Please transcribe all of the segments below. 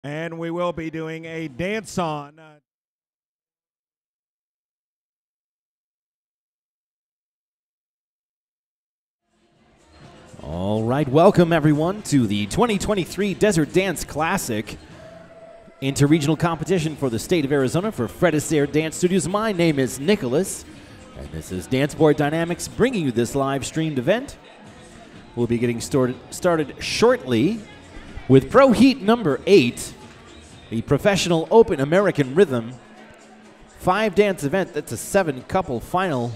And we will be doing a dance-on. All right, welcome everyone to the 2023 Desert Dance Classic interregional competition for the state of Arizona for Fred Astaire Dance Studios. My name is Nicholas, and this is Danceboard Dynamics bringing you this live streamed event. We'll be getting started shortly with Pro Heat number 8, the Professional Open American Rhythm 5-dance event. That's a 7-couple final.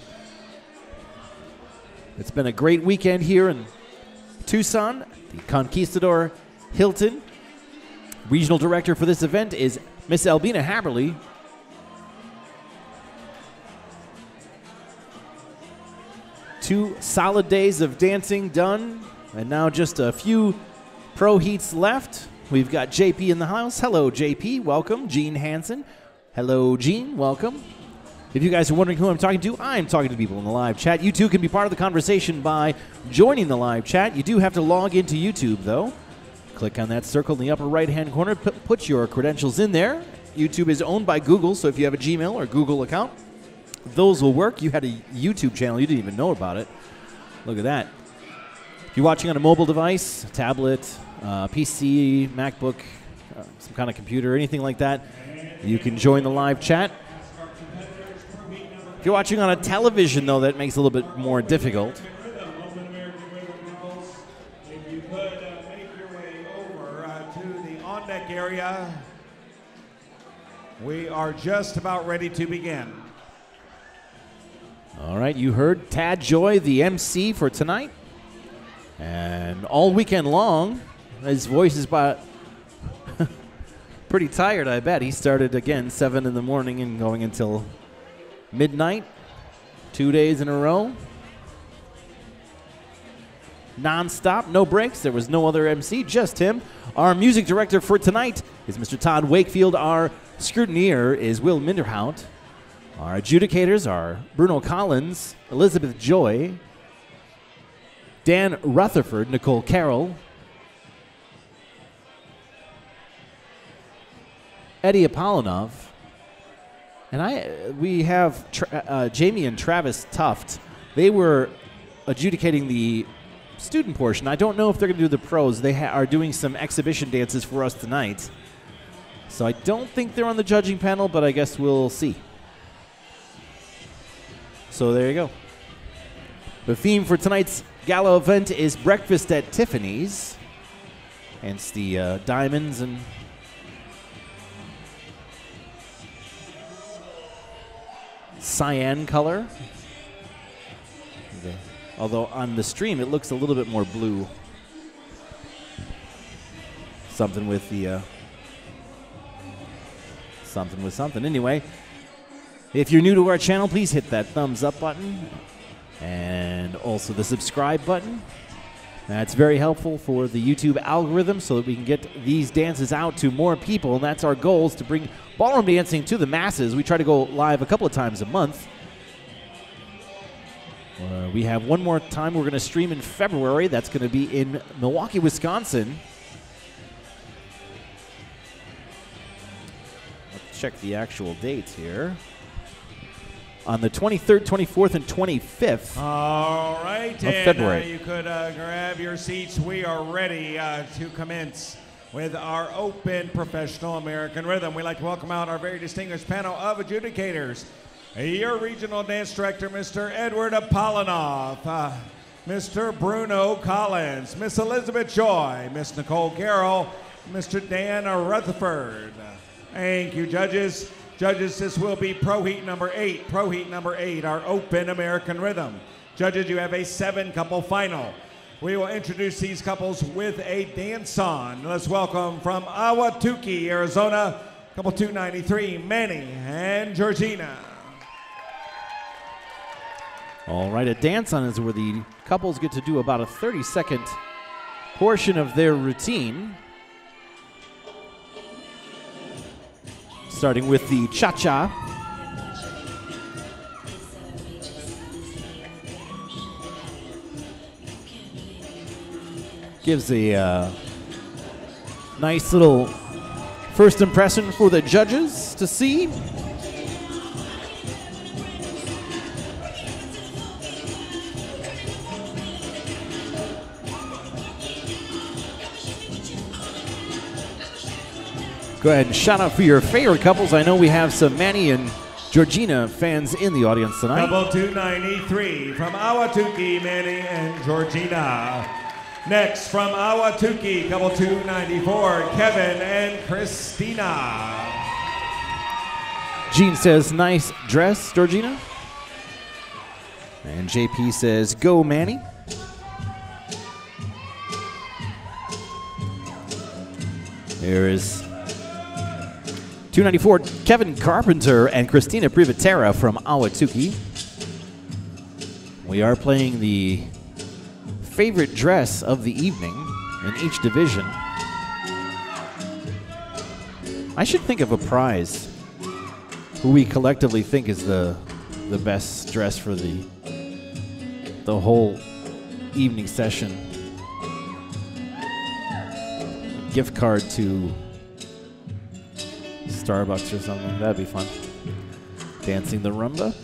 It's been a great weekend here in Tucson. The Conquistador Hilton. Regional director for this event is Miss Albina Haberly. Two solid days of dancing done, and now just a few pro heats left. We've got JP in the house. Hello, JP. Welcome. Gene Hansen. Hello, Gene. Welcome. If you guys are wondering who I'm talking to, I'm talking to people in the live chat. You too can be part of the conversation by joining the live chat. You do have to log into YouTube, though. Click on that circle in the upper right-hand corner. Put your credentials in there. YouTube is owned by Google, so if you have a Gmail or Google account, those will work. You had a YouTube channel. You didn't even know about it. Look at that. If you're watching on a mobile device, a tablet, PC, MacBook, some kind of computer, anything like that, you can join the live chat. If you're watching on a television, though, that makes it a little bit more difficult. If you could make your way over to the on-deck area, we are just about ready to begin. All right, you heard Tad Joy, the MC for tonight. And all weekend long, his voice is pretty tired, I bet. He started again 7 in the morning and going until midnight, 2 days in a row. Non-stop, no breaks. There was no other MC, just him. Our music director for tonight is Mr. Todd Wakefield. Our scrutineer is Will Minderhout. Our adjudicators are Bruno Collins, Elizabeth Joy, Dan Rutherford, Nicole Carroll, Eddie Apollonov, and we have Jamie and Travis Tuft. They were adjudicating the student portion. I don't know if they're going to do the pros. They are doing some exhibition dances for us tonight. So I don't think they're on the judging panel, but I guess we'll see. So there you go. The theme for tonight's gala event is Breakfast at Tiffany's. Hence the diamonds and cyan color. Okay. Although on the stream it looks a little bit more blue. Something with the something. Anyway, if you're new to our channel, please hit that thumbs up button and also the subscribe button. That's very helpful for the YouTube algorithm so that we can get these dances out to more people, and that's our goal, is to bring ballroom dancing to the masses. We try to go live a couple of times a month. We have one more time we're going to stream in February. That's going to be in Milwaukee, Wisconsin. Let's check the actual dates here. On the 23rd, 24th, and 25th All right, of February. You could grab your seats. We are ready to commence with our Open Professional American Rhythm. We'd like to welcome out our very distinguished panel of adjudicators. Your regional dance director, Mr. Edward Apollonov, Mr. Bruno Collins, Miss Elizabeth Joy, Miss Nicole Carroll, Mr. Dan Rutherford. Thank you, judges. Judges, this will be Pro Heat number 8. Pro Heat number 8, our Open American Rhythm. Judges, you have a 7-couple final. We will introduce these couples with a dance-on. Let's welcome from Ahwatukee, Arizona, couple 293, Manny and Georgina. All right, a dance-on is where the couples get to do about a 30-second portion of their routine. Starting with the cha-cha. Gives a nice little First impression for the judges to see. Go ahead and shout out for your favorite couples. I know we have some Manny and Georgina fans in the audience tonight. Couple 293 from Ahwatukee, Manny and Georgina. Next from Ahwatukee, couple 294, Kevin and Christina. Gene says, nice dress, Georgina. And JP says, go Manny. There is 294, Kevin Carpenter and Christina Privatera from Ahwatukee. We are playing the favorite dress of the evening in each division. I should think of a prize. Who we collectively think is the best dress for the whole evening session. Gift card to Starbucks or something. That'd be fun. Dancing the rumba.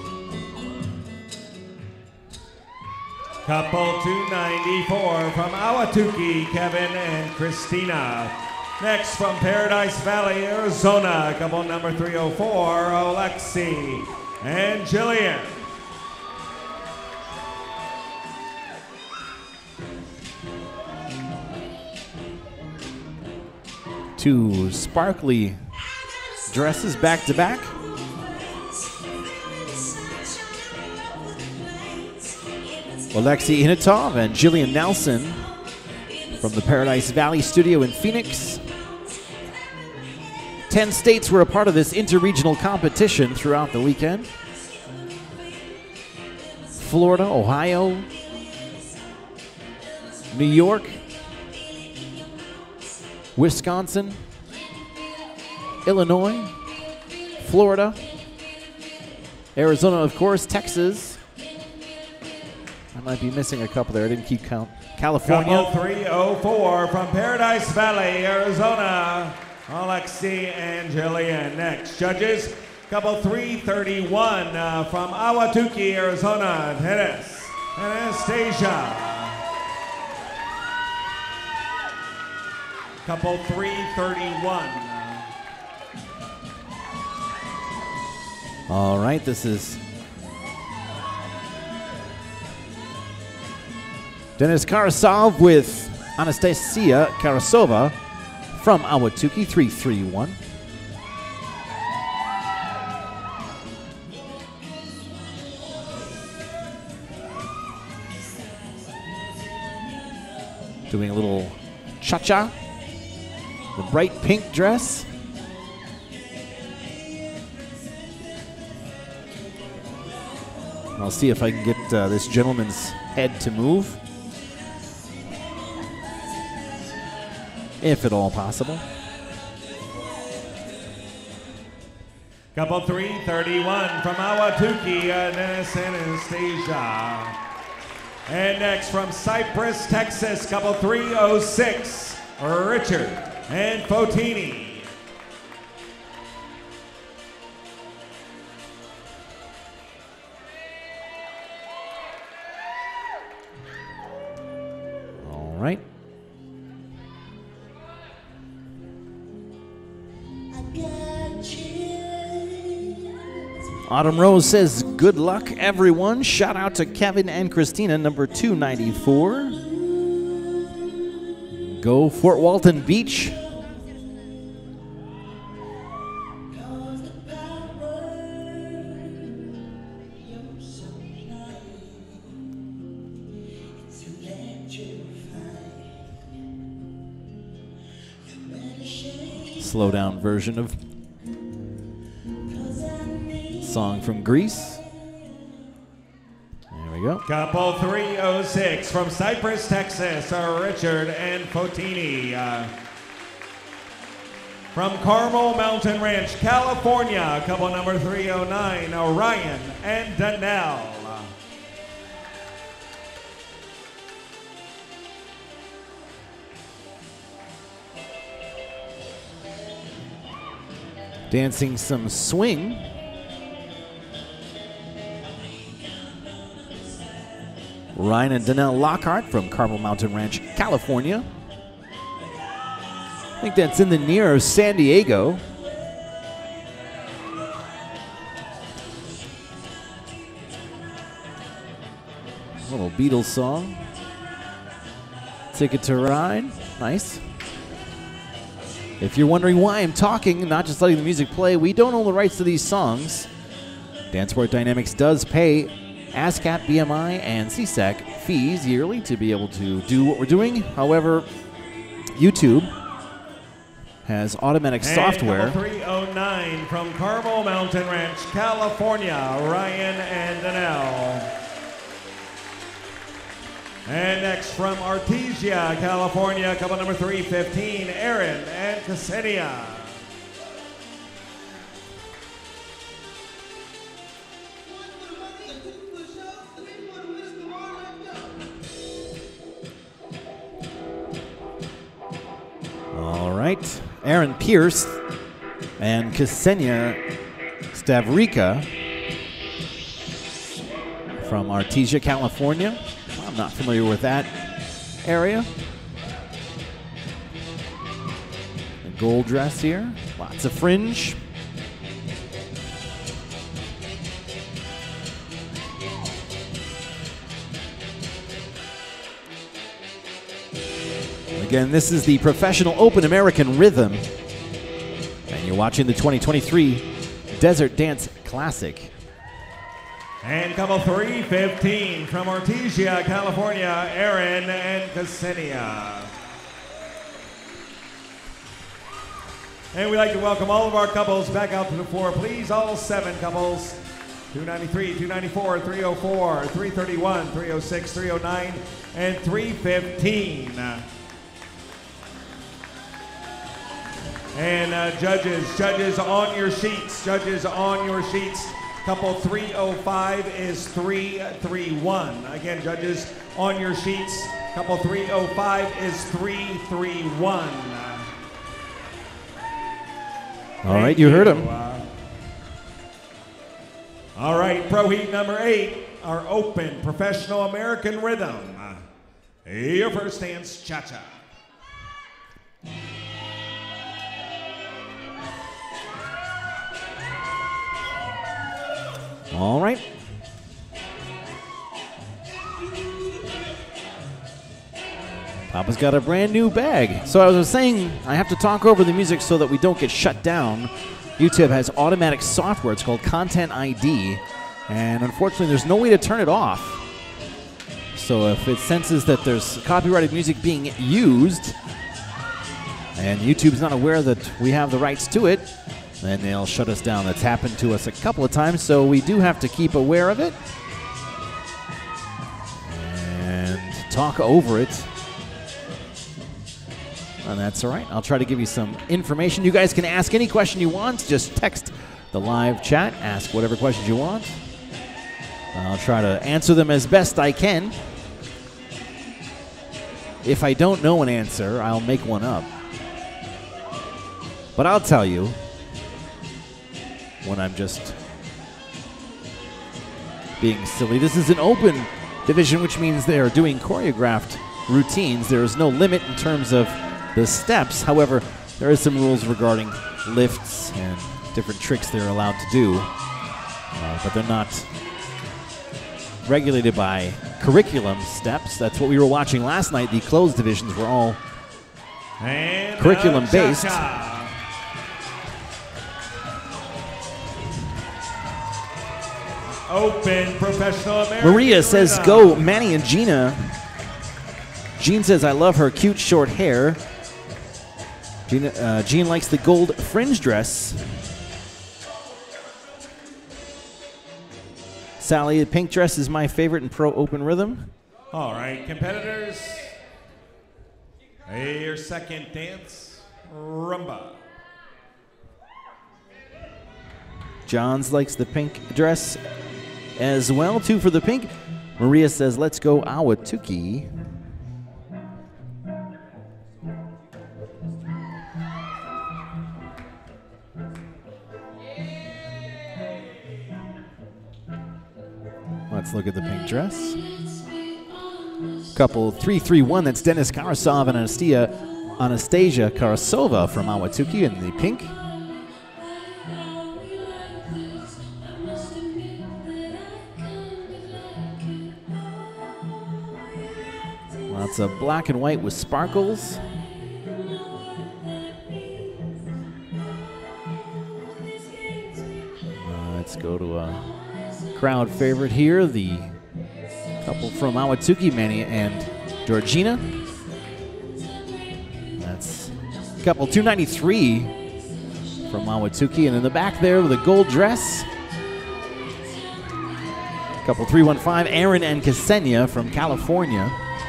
Couple 294 from Ahwatukee, Kevin and Christina. Next from Paradise Valley, Arizona, couple number 304, Alexi and Jillian. Two sparkly dresses back to back. Alexi Inatov and Jillian Nelson from the Paradise Valley studio in Phoenix. 10 states were a part of this interregional competition throughout the weekend. Florida, Ohio, New York, Wisconsin, Illinois, Florida, Arizona, of course, Texas. I might be missing a couple there. I didn't keep count. California. Couple 304 from Paradise Valley, Arizona, Alexi and Jillian. Next, judges, couple 331 from Ahwatukee, Arizona, Dennis and Anastasia. Couple 331. All right, this is Denis Karasov with Anastasia Karasova from Ahwatukee, 331. Doing a little cha-cha. The bright pink dress. I'll see if I can get this gentleman's head to move. If at all possible. Couple 331 from Ahwatukee, Dennis and Anastasia. And next from Cypress, Texas, couple 306, Richard and Fotini. All right. Autumn Rose says, good luck, everyone. Shout out to Kevin and Christina, number 294. Go Fort Walton Beach. Slow down version of song from Greece. There we go. Couple 306 from Cypress, Texas, Richard and Fotini. From Carmel Mountain Ranch, California, couple number 309, Ryan and Danelle. dancing some swing. Ryan and Danelle Lockhart from Carmel Mountain Ranch, California. I think that's in the near of San Diego. A little Beatles song. Ticket to Ride. Nice. If you're wondering why I'm talking, not just letting the music play, we don't own the rights to these songs. Danceport Dynamics does pay ASCAP, BMI, and CSAC fees yearly to be able to do what we're doing. However, YouTube has automatic software. Couple 309 from Carmel Mountain Ranch, California, Ryan and Danelle. And next from Artesia, California, couple number 315, Aaron and Ksenia. All right, Aaron Pierce and Ksenia Stavrica from Artesia, California. I'm not familiar with that area. A gold dress here, lots of fringe. Again, this is the Professional Open American Rhythm, and you're watching the 2023 Desert Dance Classic. And couple 315 from Artesia, California, Aaron and Ksenia. And we'd like to welcome all of our couples back out to the floor. Please, all 7 couples. 293, 294, 304, 331, 306, 309, and 315. And judges on your sheets. Judges on your sheets. Couple 305 is 331. Again, judges on your sheets. Couple 305 is 331. All right, you heard him. All right, Pro Heat number 8, our Open Professional American Rhythm. Your first dance, cha-cha. All right. Papa's got a brand new bag. So I was saying I have to talk over the music so that we don't get shut down. YouTube has automatic software. It's called Content ID. And unfortunately, there's no way to turn it off. So if it senses that there's copyrighted music being used and YouTube's not aware that we have the rights to it, then they'll shut us down. That's happened to us a couple of times, so we do have to keep aware of it and talk over it. And that's all right. I'll try to give you some information. You guys can ask any question you want. Just text the live chat. Ask whatever questions you want. I'll try to answer them as best I can. If I don't know an answer, I'll make one up. But I'll tell you when I'm just being silly. This is an open division, which means they are doing choreographed routines. There is no limit in terms of the steps. However, there is some rules regarding lifts and different tricks they're allowed to do. But they're not regulated by curriculum steps. That's what we were watching last night. The closed divisions were all curriculum-based. Open Professional American Maria says, go Manny and Gina. Jean says, I love her cute short hair. Jean likes the gold fringe dress. Sally, the pink dress is my favorite in Pro Open Rhythm. All right, competitors. Your second dance, rumba. Johns likes the pink dress as well. 2 for the pink. Maria says, let's go Awatuki. Let's look at the pink dress. Couple 3-3-1. That's Denis Karasov and Anastasia Karasova from Ahwatukee in the pink. Lots of black and white with sparkles. Let's go to a crowd favorite here, the couple from Ahwatukee, Manny and Georgina. That's couple 293 from Ahwatukee, and in the back there with a gold dress, couple 315, Aaron and Ksenia from California.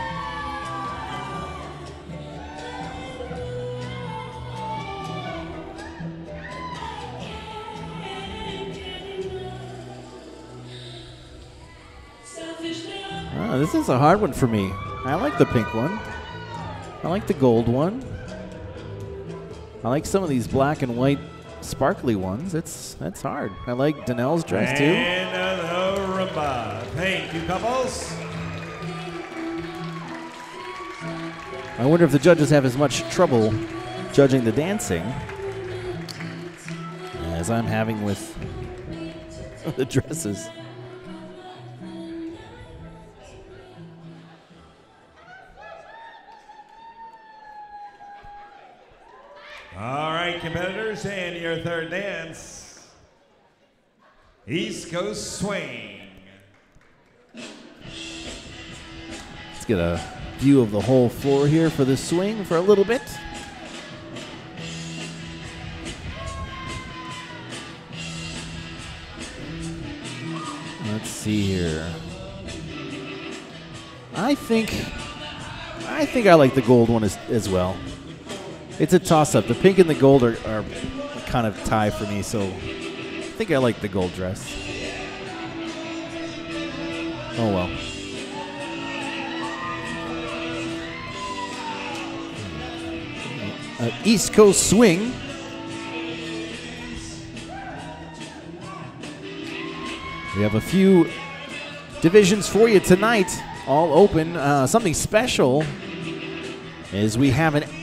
This is a hard one for me. I like the pink one. I like the gold one. I like some of these black and white sparkly ones. That's hard. I like Danelle's dress too. And the rumba. Thank you, couples. I wonder if the judges have as much trouble judging the dancing as I'm having with the dresses. All right, competitors, and your third dance, East Coast Swing. Let's get a view of the whole floor here for the swing for a little bit. Let's see here. I think I like the gold one as well. It's a toss-up. The pink and the gold are kind of tie for me, so I think I like the gold dress. Oh well. East Coast Swing. We have a few divisions for you tonight, all open. Something special is we have an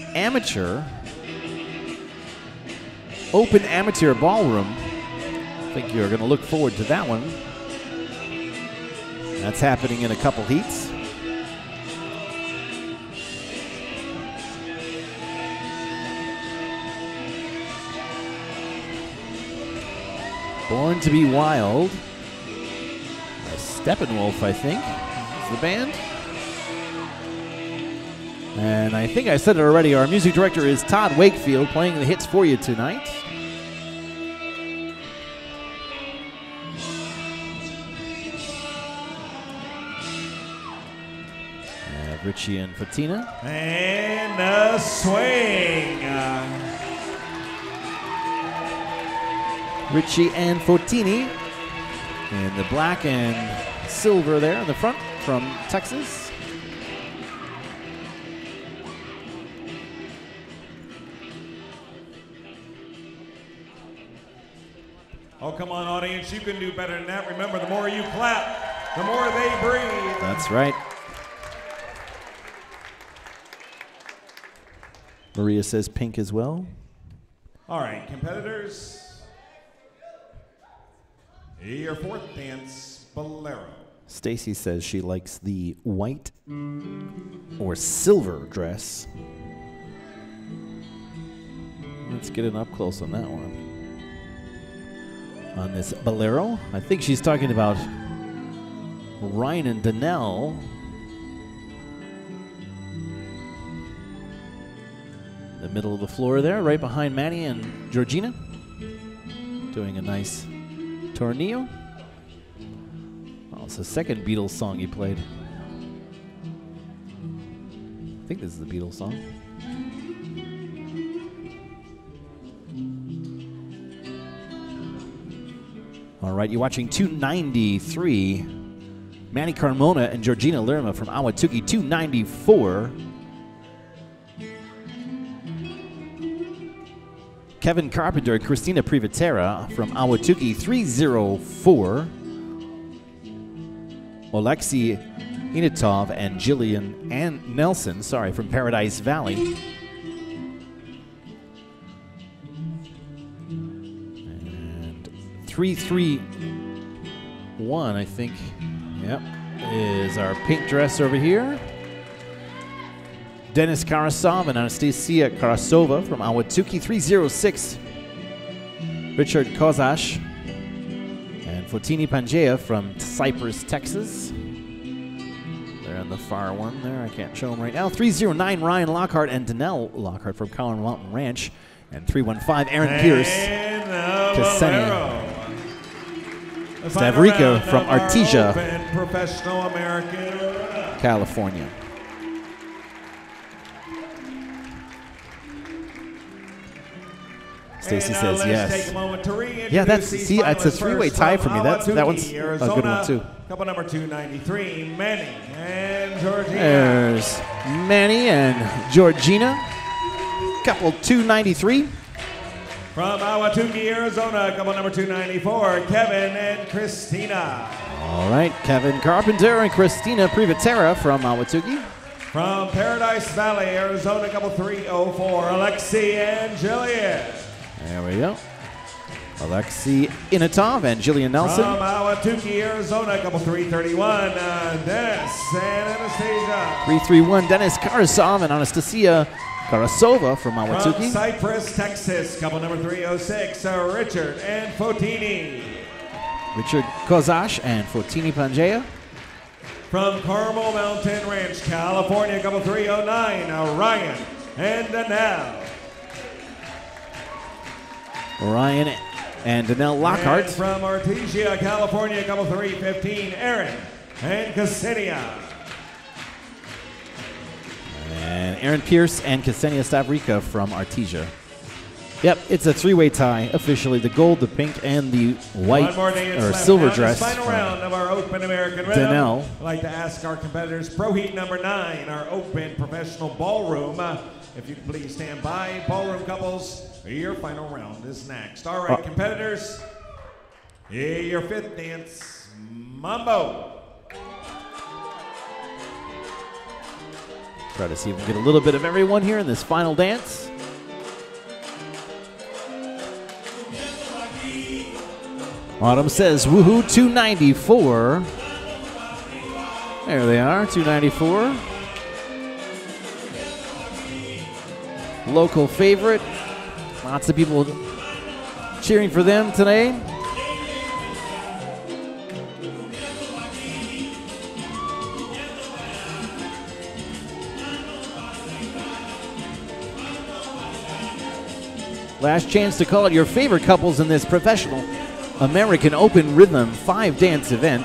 open amateur ballroom. I think you're going to look forward to that one. That's happening in a couple heats. Born to be Wild. Steppenwolf, I think, is the band. And I think I said it already, our music director is Todd Wakefield, playing the hits for you tonight. Richie and Fatina. And a swing. Richie and Fotini in the black and silver there in the front from Texas. Oh, come on, audience. You can do better than that. Remember, the more you clap, the more they breathe. That's right. Maria says pink as well. All right, competitors. Your fourth dance, Bolero. Stacy says she likes the white or silver dress. Let's get an up close on that one. On this Bolero, I think she's talking about Ryan and Danelle. The middle of the floor there, right behind Manny and Georgina. Doing a nice tornillo. Oh, it's the second Beatles song you played. I think this is the Beatles song. All right, you're watching 293. Manny Carmona and Georgina Lerma from Ahwatukee, 294. Kevin Carpenter and Christina Privatera from Ahwatukee, 304. Oleksiy Inatov and Jillian Nelson, from Paradise Valley. And 331, I think, yep, is our pink dress over here. Denis Karasov and Anastasia Karasova from Ahwatukee. 306, Richard Kozash and Fotini Pangaea from Cypress, Texas. They're on the far one there. I can't show them right now. 309, Ryan Lockhart and Danelle Lockhart from Colin Mountain Ranch. And 315, Aaron Pierce, Ksenia Stavrica from Artesia, Professional American, California. Stacy says yes. Yeah, it's a three-way tie for me. That one's a good one too. Couple number 293, Manny and Georgina. There's Manny and Georgina. Couple 293. From Ahwatukee, Arizona, couple number 294, Kevin and Christina. All right, Kevin Carpenter and Christina Privatera from Ahwatukee. From Paradise Valley, Arizona, couple 304, Oleksiy and Jillian. There we go. Oleksiy Inatov and Jillian Nelson. From Ahwatukee, Arizona, couple 331, Denis and Anastasia. 331, Denis Karasov and Anastasia Karasova from Ahwatukee. From Cypress, Texas, couple number 306, Richard and Fotini. Richard Kozash and Fotini Pangaea. From Carmel Mountain Ranch, California, couple 309, Ryan and Danelle. Ryan and Danelle Lockhart. And from Artesia, California, couple 315, Aaron and Ksenia. And Aaron Pierce and Ksenia Stavrica from Artesia. Yep, it's a three-way tie. Officially, the gold, the pink, and the white or silver dress. Final round of our Open American Rhythm. Danelle. I'd like to ask our competitors, Pro Heat number 9, our Open Professional Ballroom. If you could please stand by, ballroom couples. Your final round is next. All right, competitors. Your fifth dance, Mambo. Try to see if we can get a little bit of everyone here in this final dance. Autumn says, woohoo, 294. There they are, 294. Local favorite. Lots of people cheering for them today. Last chance to call it your favorite couples in this professional American Open Rhythm 5-dance event.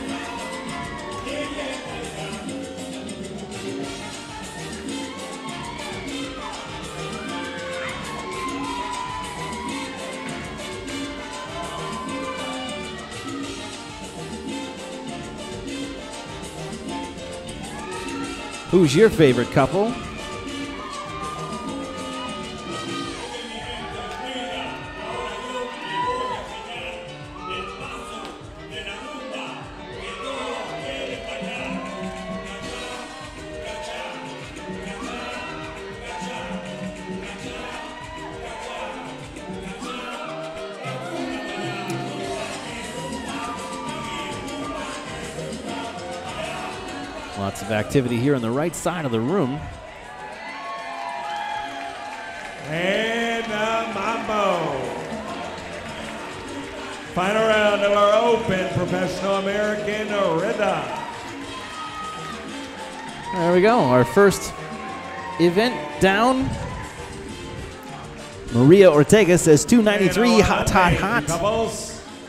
Who's your favorite couple? Lots of activity here on the right side of the room. And Mambo. Final round of our Open Professional American Rhythm. There we go, our first event down. Maria Ortega says 293, hot, hot, hot. Couples.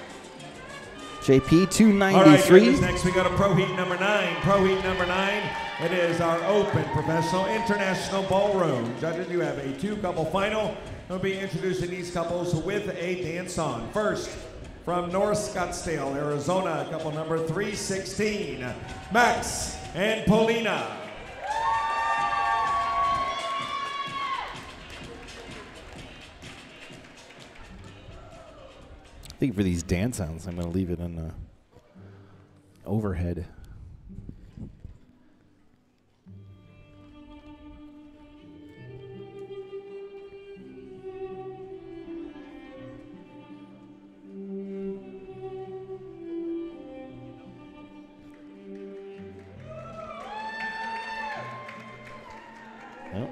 JP, 293. All right, judges, next we go to Pro Heat number 9. Pro Heat number 9, it is our Open Professional International Ballroom. Judges, you have a 2-couple final. We'll be introducing these couples with a dance on. First, from North Scottsdale, Arizona, couple number 316, Max and Paulina. I think for these dance sounds, I'm going to leave it in overhead.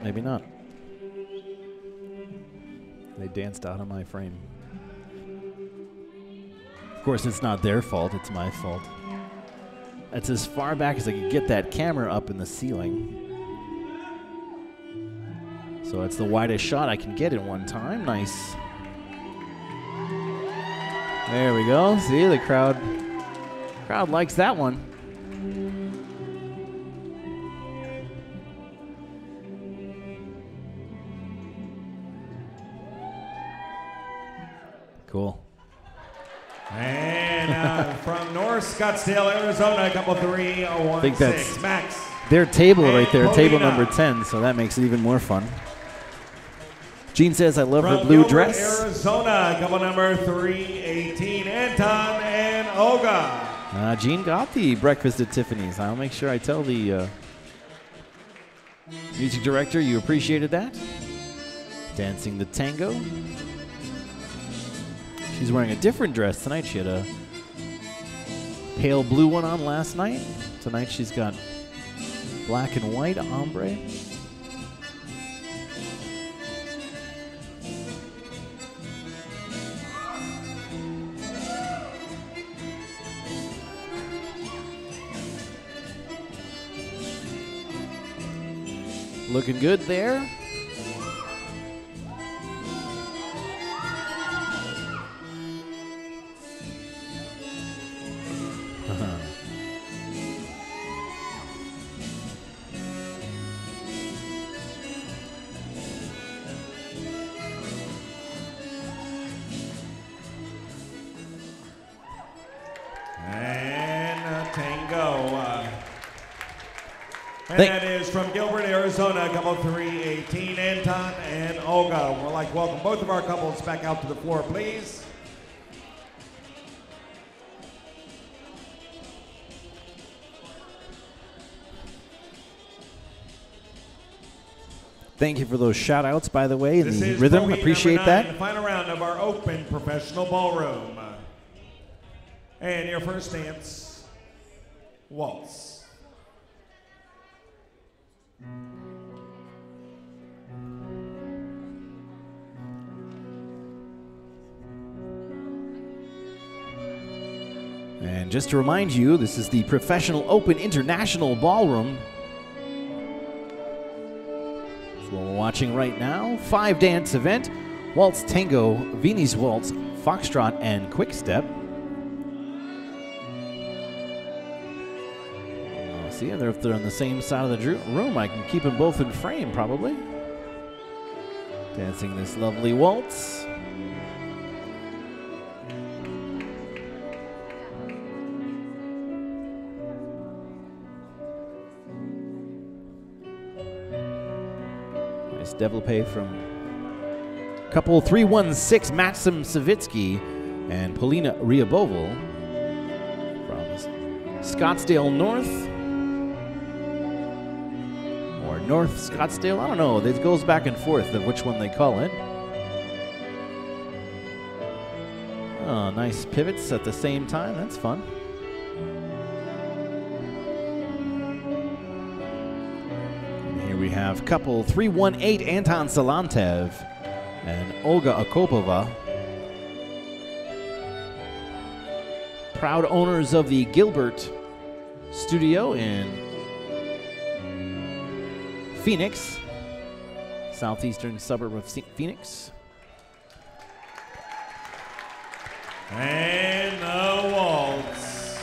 maybe not. They danced out of my frame. Of course, it's not their fault, it's my fault. That's as far back as I could get that camera up in the ceiling. So it's the widest shot I can get in one time. Nice. There we go. See, the crowd likes that one. Cool. And from North Scottsdale, Arizona, couple 3-1-6. Max. Their table right there, table Paulina. number 10, so that makes it even more fun. Jean says, I love her From blue Gilbert, dress. Arizona, couple number 318, Anton and Olga. Jean got the breakfast at Tiffany's. I'll make sure I tell the music director you appreciated that. Dancing the tango. She's wearing a different dress tonight. She had a pale blue one on last night. Tonight she's got black and white ombre. Looking good there. And tango. And Thank- that is from Gilbert, Arizona, couple 318, Anton and Olga. We'd like to welcome both of our couples back out to the floor, please. Thank you for those shout outs, by the way, in This the is rhythm. pro heat Appreciate number 9, that. the final round of our open professional ballroom. And your first dance, waltz. And just to remind you, this is the Professional Open International Ballroom. That's what we're watching right now. 5-dance event. Waltz, tango, Viennese waltz, foxtrot, and quick step. See, if they're on the same side of the room, I can keep them both in frame, probably. Dancing this lovely waltz. Nice developpe from couple 316, Maxim Savitsky and Paulina Ryabovil from Scottsdale North. Or North Scottsdale, I don't know. It goes back and forth of which one they call it. Oh, nice pivots at the same time. That's fun. And here we have couple 318, Anton Salantev and Olga Akopova. Proud owners of the Gilbert Studio in Phoenix, southeastern suburb of Phoenix. And the waltz.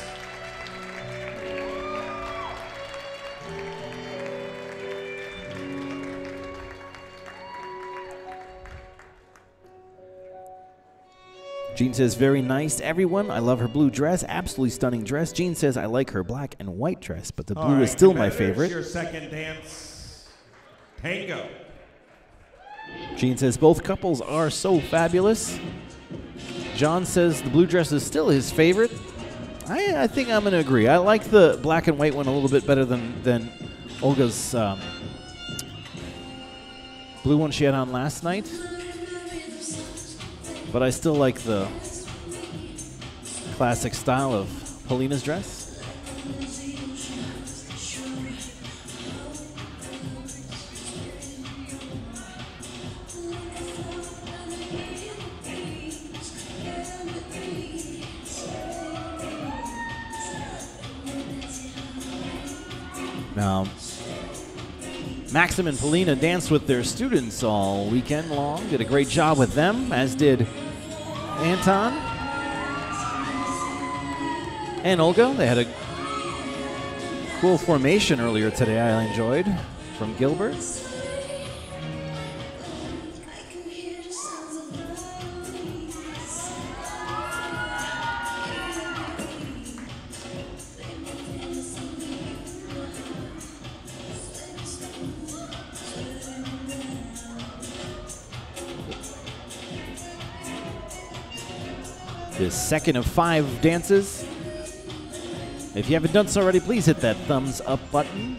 Jean says, very nice, everyone. I love her blue dress. Absolutely stunning dress. Jean says, I like her black and white dress, but the blue is still my favorite. Your second dance, tango. Jean says, both couples are so fabulous. John says the blue dress is still his favorite. I think I'm going to agree. I like the black and white one a little bit better than Olga's blue one she had on last night. But I still like the classic style of Paulina's dress. Now, Maxim and Polina danced with their students all weekend long. Did a great job with them, as did Anton and Olga. They had a cool formation earlier today I enjoyed from Gilbert. This second of 5 dances. If you haven't done so already, please hit that thumbs up button.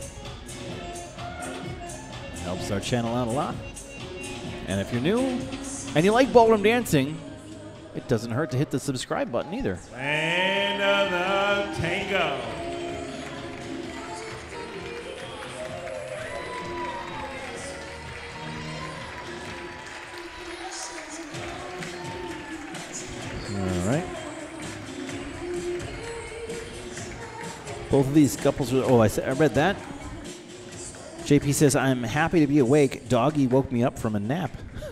It helps our channel out a lot. And if you're new and you like ballroom dancing, it doesn't hurt to hit the subscribe button either. And the tango. All right. Both of these couples are. Oh, I read that. JP says, I'm happy to be awake. Doggy woke me up from a nap.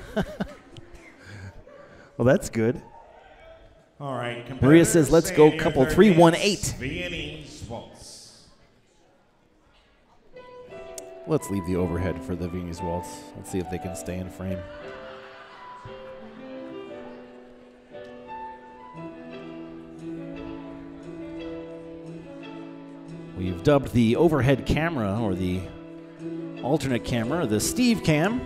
Well, that's good. All right. Maria says, let's go couple 318. Viennese waltz. Let's leave the overhead for the Viennese waltz. Let's see if they can stay in frame. We've dubbed the overhead camera, or the alternate camera, the Steve Cam.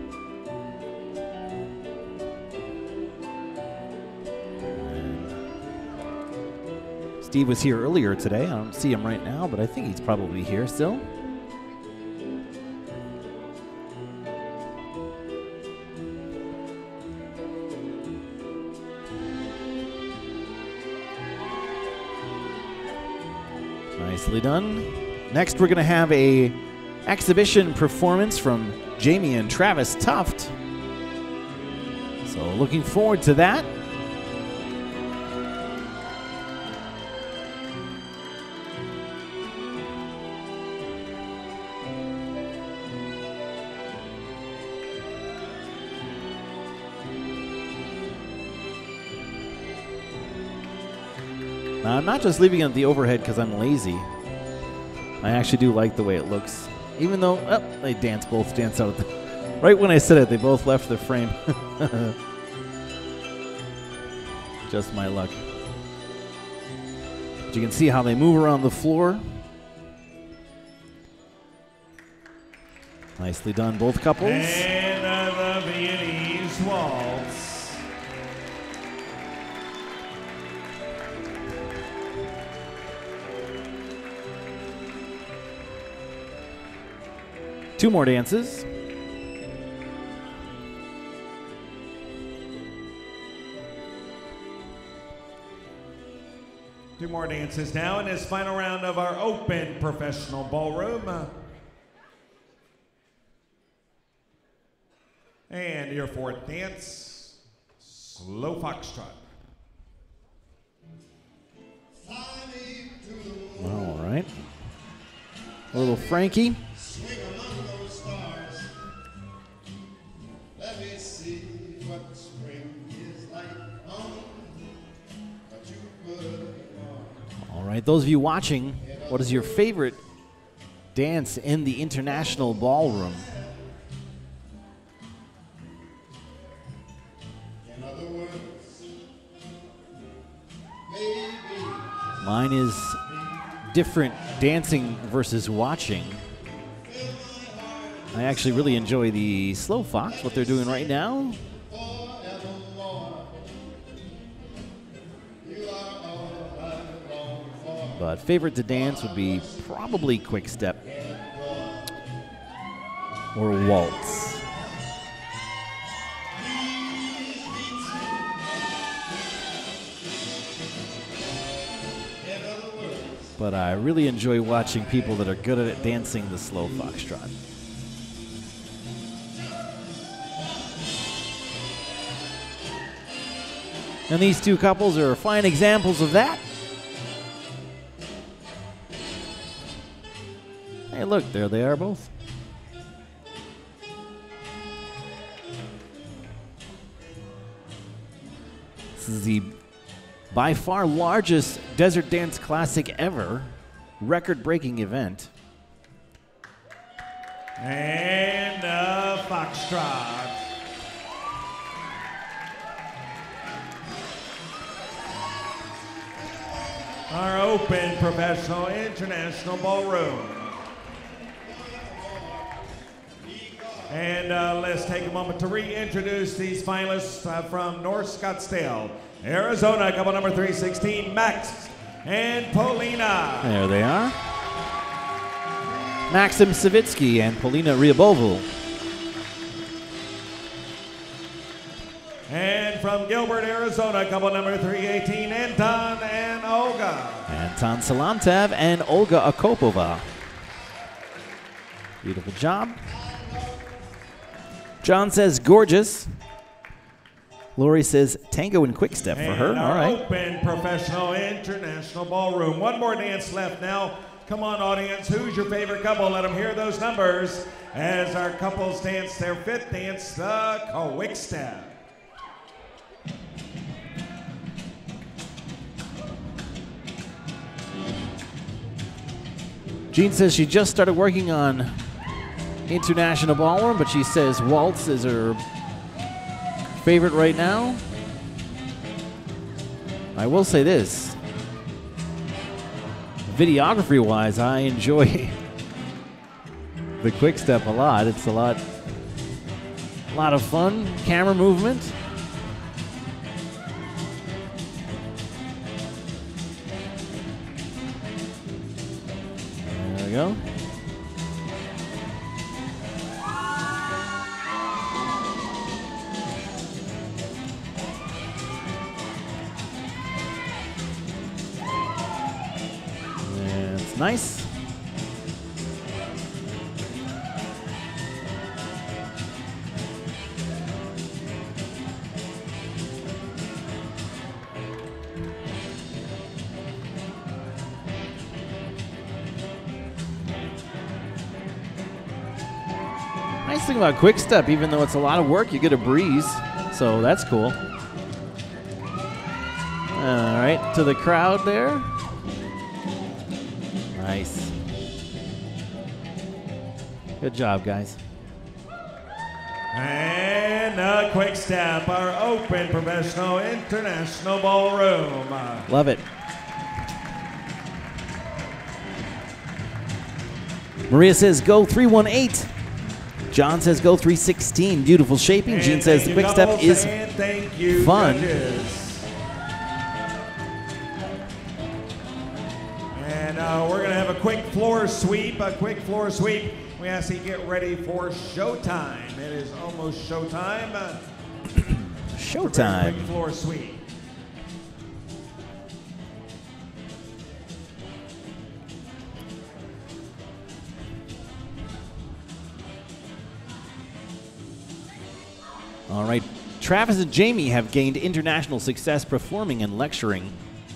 And Steve was here earlier today. I don't see him right now, but I think he's probably here still. Nicely done. Next, we're going to have a exhibition performance from Jamie and Travis Tuft. So looking forward to that. Now, I'm not just leaving it at the overhead because I'm lazy. I actually do like the way it looks. Even though, they both dance out. Right when I said it, they both left the frame. Just my luck. But you can see how they move around the floor. Nicely done, both couples. And the Viennese waltz. Two more dances. Two more dances now in this final round of our open professional ballroom. And your fourth dance, slow foxtrot. All right. A little Frankie. Swing among those stars. Let me see what spring is like on what you put on. All right, those of you watching, what is your favorite dance in the International Ballroom? In other words, maybe Mine is different dancing versus watching. I actually really enjoy the slow fox, what they're doing right now. forevermore. You are all I long for. But favorite to dance would be probably quick step or waltz. But I really enjoy watching people that are good at it dancing the slow foxtrot. And these two couples are fine examples of that. Hey, look, there they are both. This is the by far largest Desert Dance Classic ever, record-breaking event. And a foxtrot. Our open professional international ballroom. And let's take a moment to reintroduce these finalists from North Scottsdale, Arizona, couple number 316, Max and Polina. There they are. Maxim Savitsky and Polina Ryabovul. And from Gilbert, Arizona, couple number 318, Anton and Olga. Anton Salantev and Olga Akopova. Beautiful job. John says gorgeous. Lori says tango and quick step for her. And all right. Open professional international ballroom. One more dance left now. Come on, audience. Who's your favorite couple? Let them hear those numbers as our couples dance their fifth dance, the quick step. Jean says she just started working on international ballroom, but she says waltz is her favorite right now. I will say this. Videography-wise, I enjoy the quick step a lot. It's a lot of fun, camera movement. There we go. That's nice. Nice thing about quick step, even though it's a lot of work, you get a breeze, so that's cool. All right, to the crowd there. Nice. Good job, guys. And a quick step, our open professional international ballroom. Love it. Maria says go 318. John says go 316. Beautiful shaping. And Jean says the quick step is fun. Judges. And we're going to have a quick floor sweep. We ask you get ready for showtime. It is almost showtime. Showtime. Quick floor sweep. All right. Travis and Jamie have gained international success performing and lecturing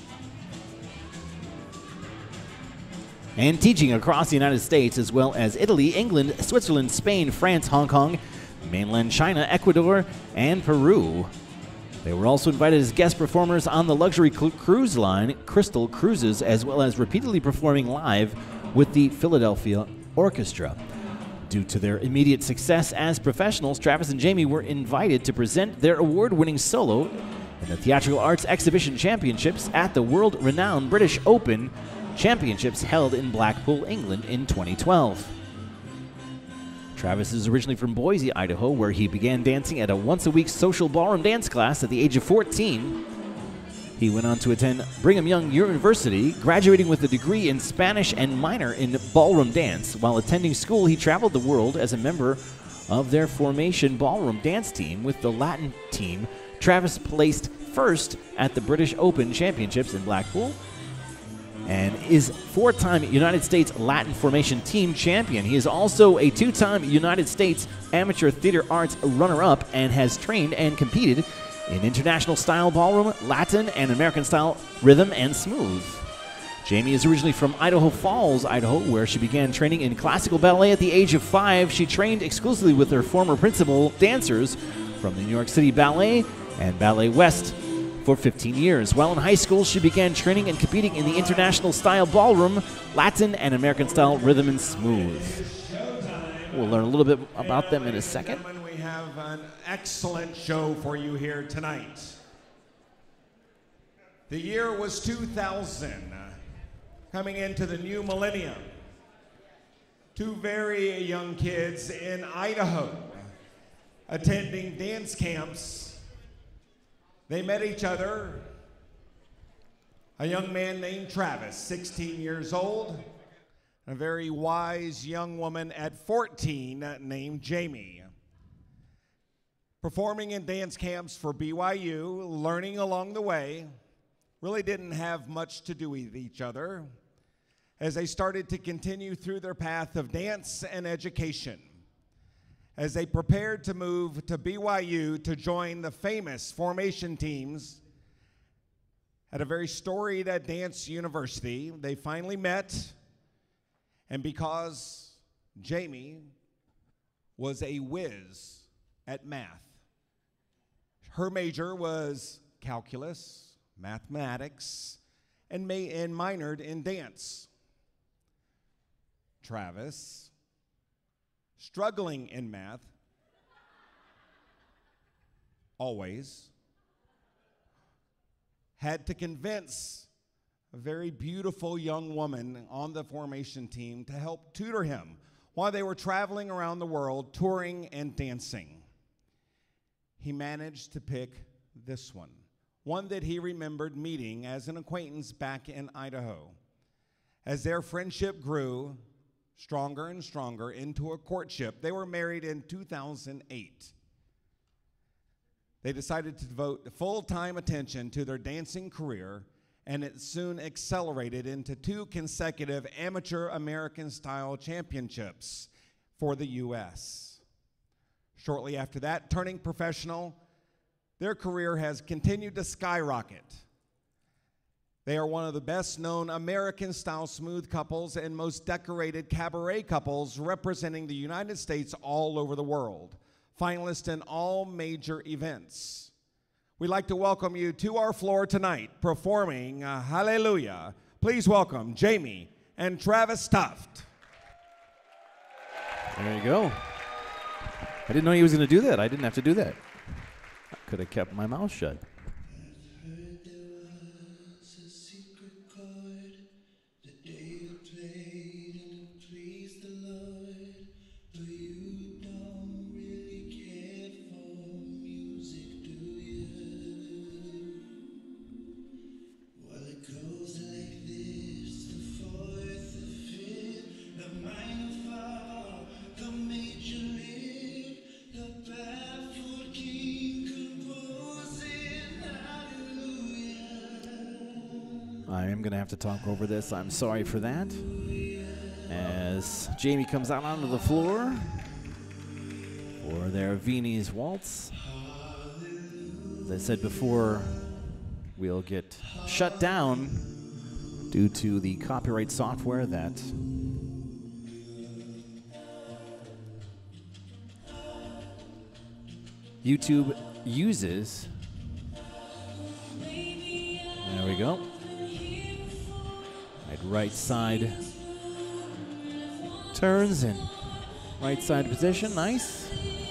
and teaching across the United States, as well as Italy, England, Switzerland, Spain, France, Hong Kong, mainland China, Ecuador, and Peru. They were also invited as guest performers on the luxury cruise line, Crystal Cruises, as well as repeatedly performing live with the Philadelphia Orchestra. Due to their immediate success as professionals, Travis and Jamie were invited to present their award-winning solo in the Theatrical Arts Exhibition Championships at the world-renowned British Open Championships held in Blackpool, England in 2012. Travis is originally from Boise, Idaho, where he began dancing at a once-a-week social ballroom dance class at the age of 14. He went on to attend Brigham Young University, graduating with a degree in Spanish and minor in ballroom dance. While attending school, he traveled the world as a member of their formation ballroom dance team with the Latin team. Travis placed first at the British Open Championships in Blackpool and is four-time United States Latin Formation Team Champion. He is also a two-time United States Amateur Theater Arts runner-up and has trained and competed in international style ballroom, Latin and American style rhythm and smooth. Jamie is originally from Idaho Falls, Idaho, where she began training in classical ballet at the age of 5. She trained exclusively with her former principal dancers from the New York City Ballet and Ballet West for 15 years. While in high school, she began training and competing in the international style ballroom, Latin and American style rhythm and smooth. We'll learn a little bit about them in a second. We have an excellent show for you here tonight. The year was 2000, coming into the new millennium. Two very young kids in Idaho attending dance camps. They met each other. A young man named Travis, 16 years old, a very wise young woman at 14 named Jamie. Performing in dance camps for BYU, learning along the way, really didn't have much to do with each other as they started to continue through their path of dance and education. As they prepared to move to BYU to join the famous formation teams at a very storied dance university, they finally met, and because Jamie was a whiz at math, her major was calculus, mathematics, and minored in dance. Travis, struggling in math, always, had to convince a very beautiful young woman on the formation team to help tutor him while they were traveling around the world, touring and dancing. He managed to pick this one that he remembered meeting as an acquaintance back in Idaho. As their friendship grew stronger and stronger into a courtship, they were married in 2008. They decided to devote full-time attention to their dancing career, and it soon accelerated into 2 consecutive amateur American-style championships for the U.S. Shortly after that, turning professional, their career has continued to skyrocket. They are one of the best-known American-style smooth couples and most decorated cabaret couples representing the United States all over the world, finalists in all major events. We'd like to welcome you to our floor tonight, performing Hallelujah. Please welcome Jamie and Travis Tuft. There you go. I didn't know he was going to do that. I didn't have to do that. I could have kept my mouth shut. I am going to have to talk over this. I'm sorry for that. As Jamie comes out onto the floor for their Viennese Waltz. As I said before, we'll get shut down due to the copyright software that YouTube uses. There we go. Right side turns and right side position, nice.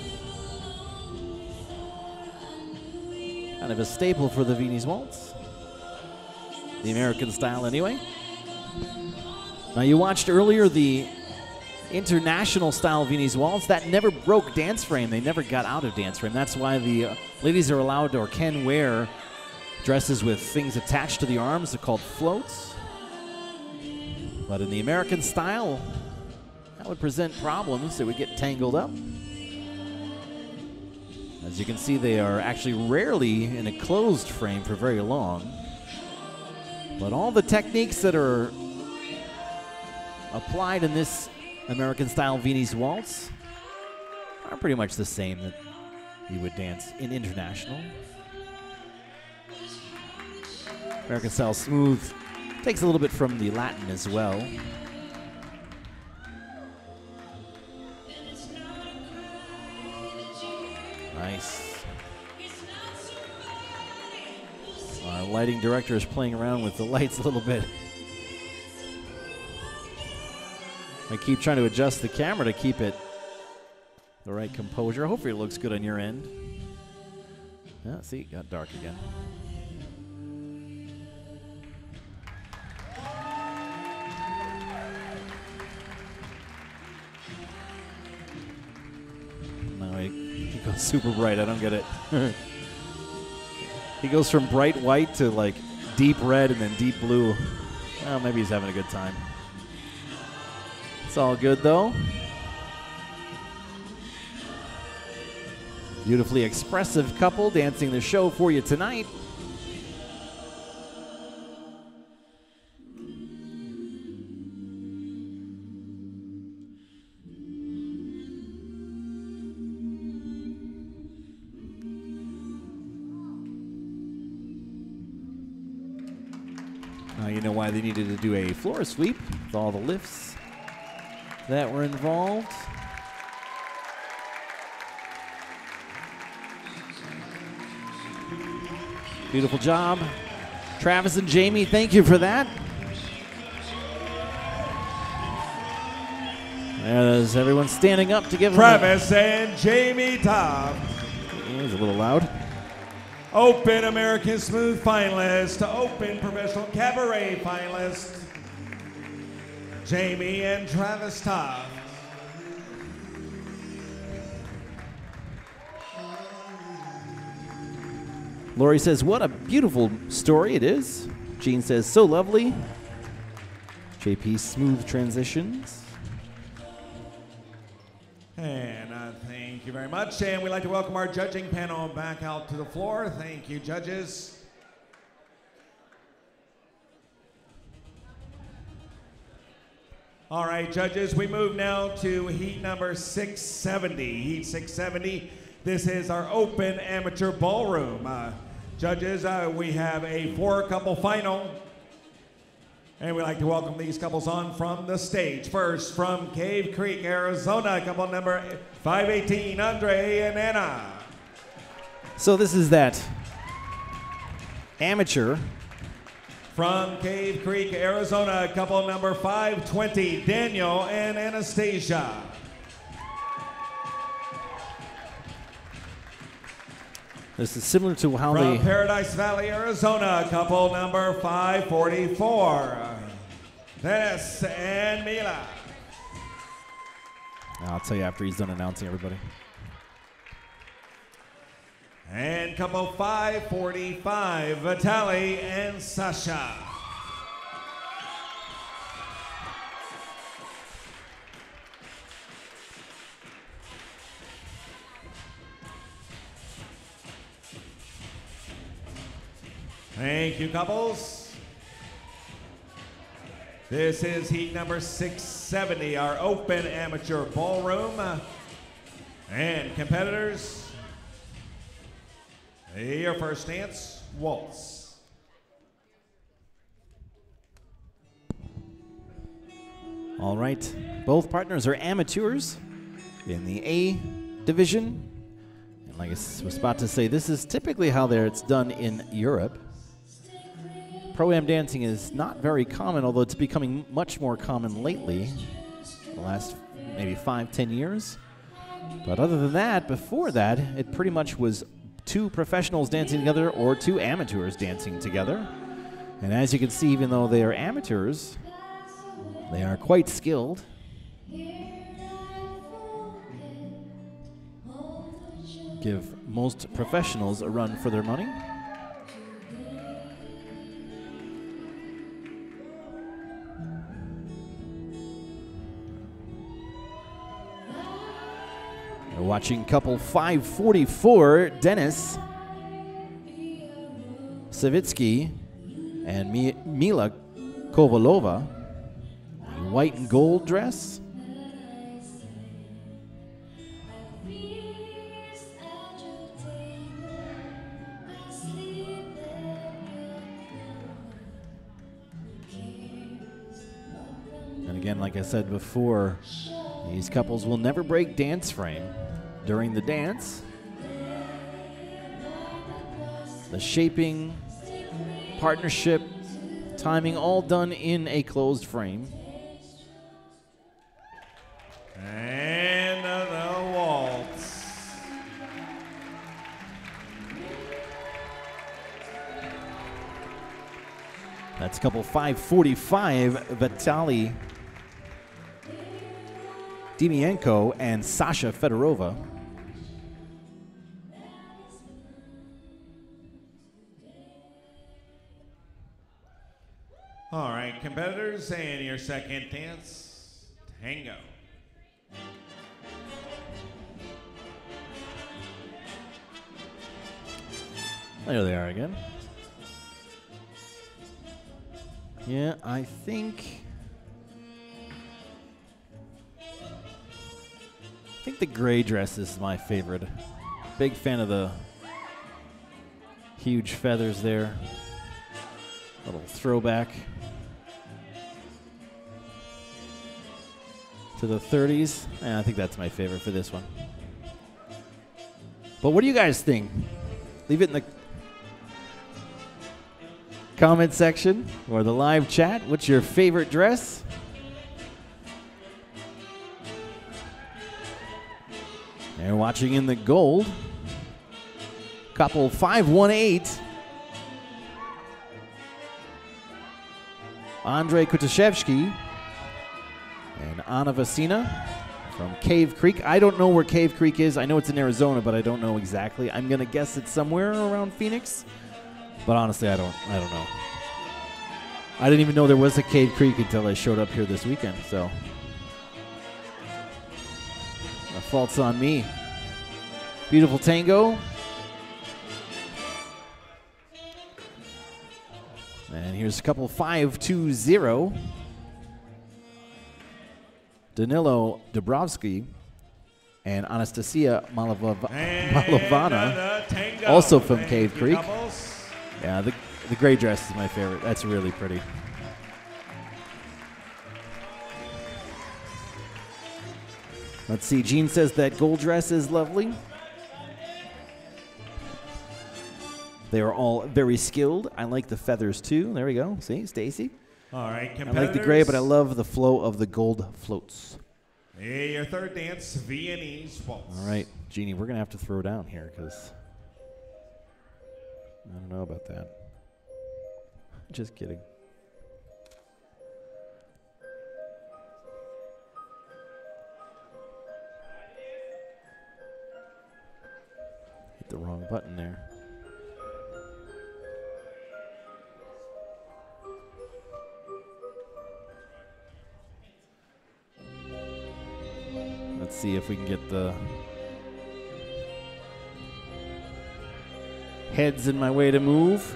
Kind of a staple for the Viennese Waltz. The American style anyway. Now you watched earlier the international style Viennese Waltz. That never broke dance frame. They never got out of dance frame. That's why the ladies are allowed or can wear dresses with things attached to the arms. They're called floats. But in the American style, that would present problems. It would get tangled up. As you can see, they are actually rarely in a closed frame for very long. But all the techniques that are applied in this American style Viennese Waltz are pretty much the same that you would dance in international. American style smooth Takes a little bit from the Latin as well. Nice. Our lighting director is playing around with the lights a little bit. I keep trying to adjust the camera to keep it the right composure. Hopefully it looks good on your end. Yeah, see, it got dark again. No, he goes super bright. I don't get it. He goes from bright white to like deep red and then deep blue. Well, maybe he's having a good time. It's all good though. Beautifully expressive couple dancing the show for you tonight. Now you know why they needed to do a floor sweep with all the lifts that were involved. Beautiful job. Travis and Jamie, thank you for that. As everyone's standing up to give Travis and Jamie Top. It was a little loud. Open American Smooth finalist, Open Professional Cabaret finalist, Jamie and Travis Top. Lori says, what a beautiful story it is. Gene says, so lovely. JP, smooth transitions. And thank you very much. And we'd like to welcome our judging panel back out to the floor. Thank you, judges. All right, judges, we move now to heat number 670. Heat 670. This is our open amateur ballroom. Judges, we have a 4-couple final. And we'd like to welcome these couples on from the stage. First, from Cave Creek, Arizona, couple number 518, Andre and Anna. So this is that amateur. From Cave Creek, Arizona, couple number 520, Daniel and Anastasia. This is similar to how From Paradise Valley, Arizona, couple number 544, Dennis and Mila. I'll tell you after he's done announcing everybody. And couple 545, Vitaly and Sasha. Thank you, couples. This is heat number 670, our open amateur ballroom. And competitors, your first dance, waltz. All right, both partners are amateurs in the A division. And like I was about to say, this is typically how it's done in Europe. Pro-Am dancing is not very common, although it's becoming much more common lately, the last maybe 5-10 years. But other than that, before that, it pretty much was 2 professionals dancing together or 2 amateurs dancing together. And as you can see, even though they are amateurs, they are quite skilled. Give most professionals a run for their money. We're watching couple 544, Dennis Savitsky and Mila Kovalova, white and gold dress. Again, like I said before, these couples will never break dance frame during the dance. The shaping, partnership, timing, all done in a closed frame. And the waltz. That's couple 545, Vitaly Demienko and Sasha Fedorova. All right, competitors, and your second dance, tango. There they are again. Yeah, I think the gray dress is my favorite. Big fan of the huge feathers there. Little throwback to the 30s. And I think that's my favorite for this one. But what do you guys think? Leave it in the comment section or the live chat. What's your favorite dress? And watching in the gold, couple 518, Andrei Kutashevsky and Anna Vasina from Cave Creek. I don't know where Cave Creek is. I know it's in Arizona, but I don't know exactly. I'm gonna guess it's somewhere around Phoenix. But honestly, I don't know. I didn't even know there was a Cave Creek until I showed up here this weekend, so the fault's on me. Beautiful tango. And here's a couple 520. Danilo Dubrovsky and Anastasia Malovana, also from Cave Creek. Couples. Yeah, the gray dress is my favorite. That's really pretty. Let's see. Gene says that gold dress is lovely. They are all very skilled. I like the feathers too. There we go. See, Stacy. All right, I competitors. like the gray, but I love the flow of the gold floats. Hey, your third dance, Viennese waltz. All right, Jeannie, we're going to have to throw down here because I don't know about that. Just kidding. Hit the wrong button there. Let's see if we can get the heads in my way to move.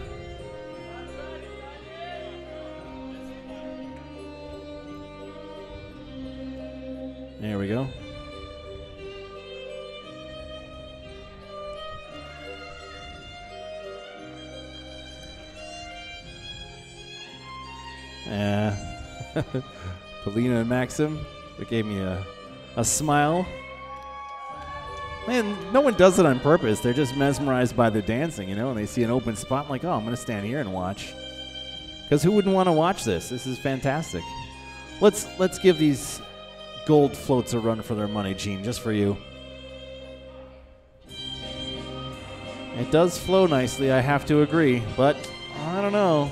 There we go. Polina and Maxim, that gave me a smile. Man, no one does it on purpose. They're just mesmerized by the dancing, you know, and they see an open spot like, oh, I'm going to stand here and watch. Because who wouldn't want to watch this? This is fantastic. Let's give these gold floats a run for their money, Gene, just for you. It does flow nicely, I have to agree, but I don't know.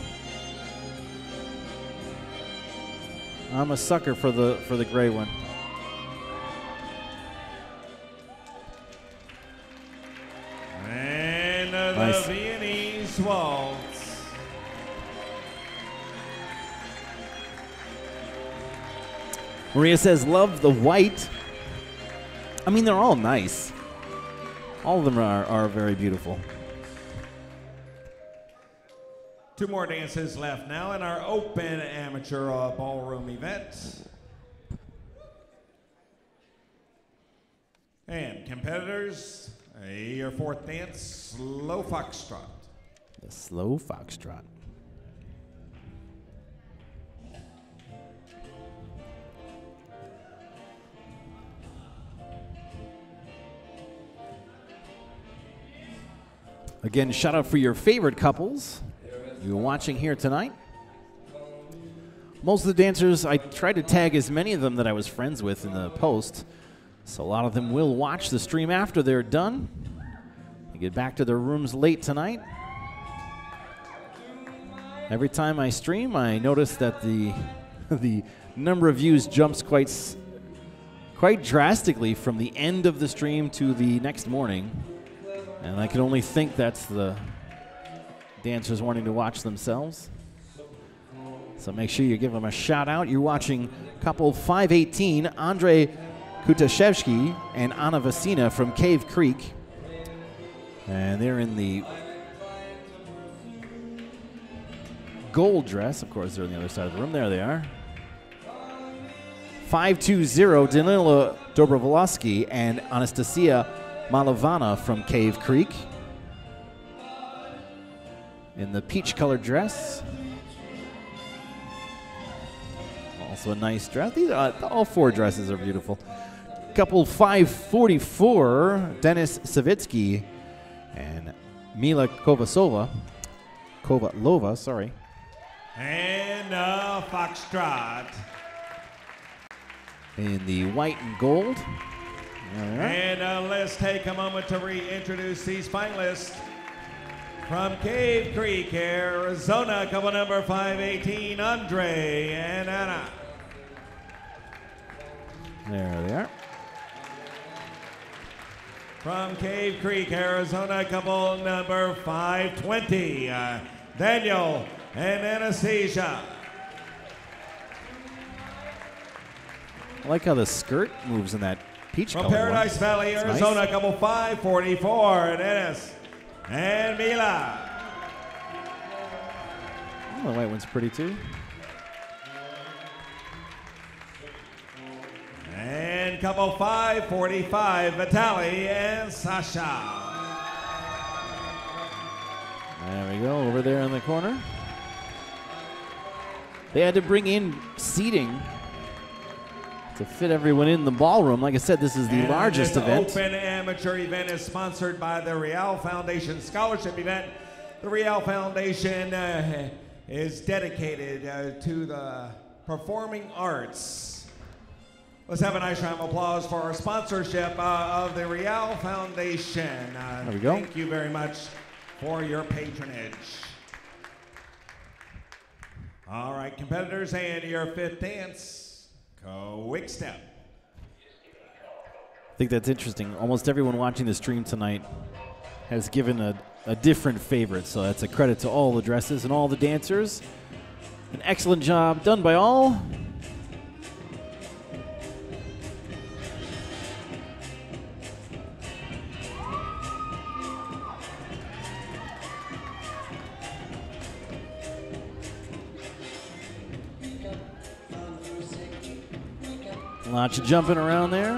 I'm a sucker for the gray one. And Nice. the Viennese waltz. Maria says, love the white. I mean, they're all nice. All of them are very beautiful. Two more dances left now in our open amateur ballroom event. And competitors, your fourth dance, slow foxtrot. The slow foxtrot. Again, shout out for your favorite couples you're watching here tonight. Most of the dancers, I tried to tag as many of them that I was friends with in the post, so a lot of them will watch the stream after they're done. They get back to their rooms late tonight. Every time I stream, I notice that the number of views jumps quite drastically from the end of the stream to the next morning. And I can only think that's the dancers wanting to watch themselves. So make sure you give them a shout out. You're watching couple 518, Andrei Kutashevsky and Anna Vasina from Cave Creek. And they're in the gold dress. Of course, they're on the other side of the room. There they are. 520, Danila Dobrovolosky and Anastasia Malovana from Cave Creek in the peach-colored dress. Also a nice dress. These are, all four dresses are beautiful. Couple 544, Denis Savitsky and Mila Kovalova, sorry. And Foxtrot. In the white and gold. And let's take a moment to reintroduce these finalists. From Cave Creek, Arizona, couple number 518, Andre and Anna. There they are. From Cave Creek, Arizona, couple number 520, Daniel and Anastasia. I like how the skirt moves in that peach From color Paradise one. Valley, That's Arizona, nice. couple 544, Dennis and Mila. Oh, the white one's pretty too. And couple 545, Vitaly and Sasha. There we go, over there in the corner. They had to bring in seating to fit everyone in the ballroom. Like I said, this is the And largest this event. Open amateur event is sponsored by the Real Foundation Scholarship Event. The Real Foundation is dedicated to the performing arts. Let's have a nice round of applause for our sponsorship of the Real Foundation. There we go. Thank you very much for your patronage. All right, competitors, and your fifth dance. Quick step. I think that's interesting. Almost everyone watching the stream tonight has given a different favorite, so that's a credit to all the dresses and all the dancers. An excellent job done by all. Lots of jumping around there.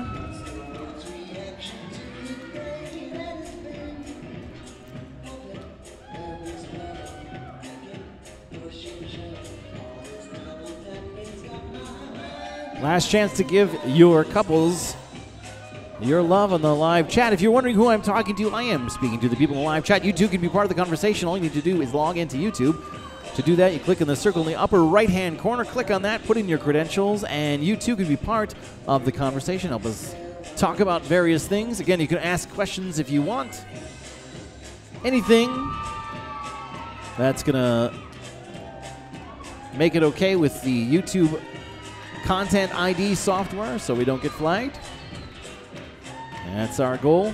Last chance to give your couples your love on the live chat. If you're wondering who I'm talking to, I am speaking to the people in the live chat. You too can be part of the conversation. All you need to do is log into YouTube. To do that, you click on the circle in the upper right-hand corner. Click on that, put in your credentials, and you too can be part of the conversation. Help us talk about various things. Again, you can ask questions if you want. Anything that's going to make it okay with the YouTube Content ID software so we don't get flagged. That's our goal.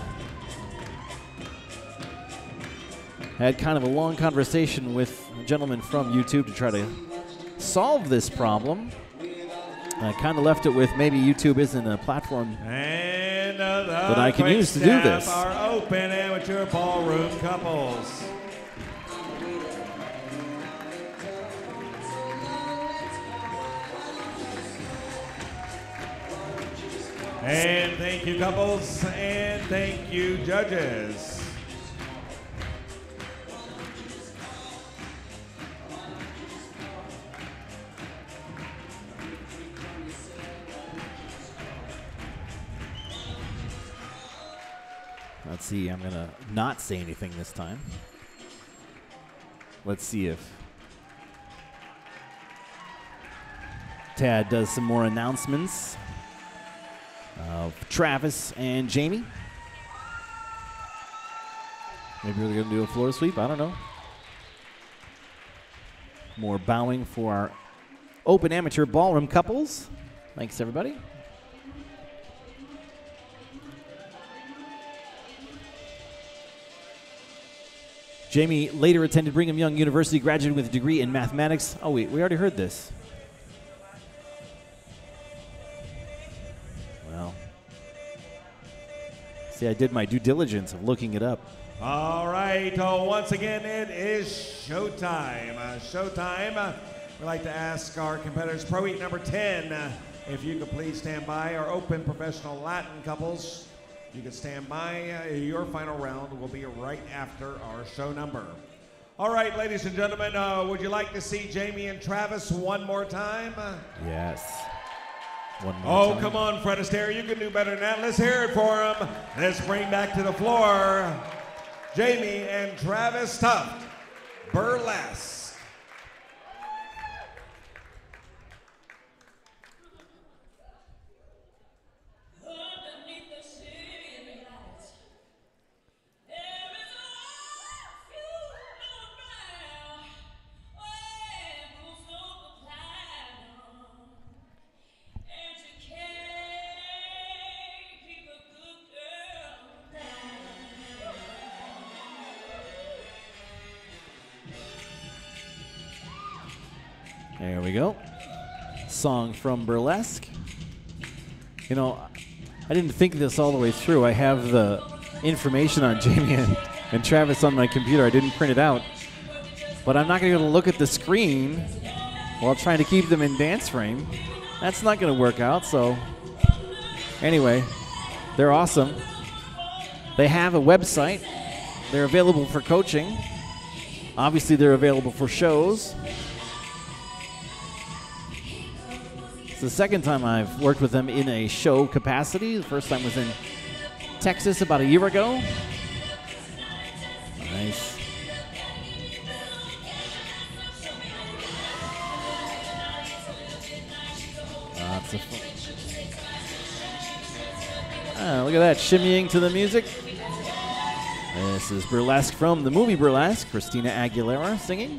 Had kind of a long conversation with a gentleman from YouTube to try to solve this problem. I kind of left it with maybe YouTube isn't a platform that I can use to do this. Our open amateur ballroom couples. And thank you, couples, and thank you, judges. Let's see, I'm going to not say anything this time. Let's see if Tad does some more announcements of Travis and Jamie. Maybe we're going to do a floor sweep. I don't know. More bowing for our open amateur ballroom couples. Thanks, everybody. Jamie later attended Brigham Young University, graduated with a degree in mathematics. Oh, wait, we already heard this. Well, see, I did my due diligence of looking it up. All right, once again, it is showtime. We'd like to ask our competitors, Pro Heat number 10, if you could please stand by. Our open professional Latin couples, you can stand by. Your final round will be right after our show number. All right, ladies and gentlemen, would you like to see Jamie and Travis one more time? Yes. One more time. Come on, Fred Astaire, you can do better than that. Let's hear it for them. Let's bring back to the floor Jamie and Travis Tuft, Burlesque. There we go. Song from Burlesque. You know, I didn't think this all the way through. I have the information on Jamie and Travis on my computer. I didn't print it out. But I'm not going to be able to look at the screen while trying to keep them in dance frame. That's not going to work out. So anyway, they're awesome. They have a website. They're available for coaching. Obviously, they're available for shows. It's the second time I've worked with them in a show capacity. The first time was in Texas about a year ago. Nice. Lots of fun. Look at that, shimmying to the music. This is Burlesque from the movie Burlesque. Christina Aguilera singing.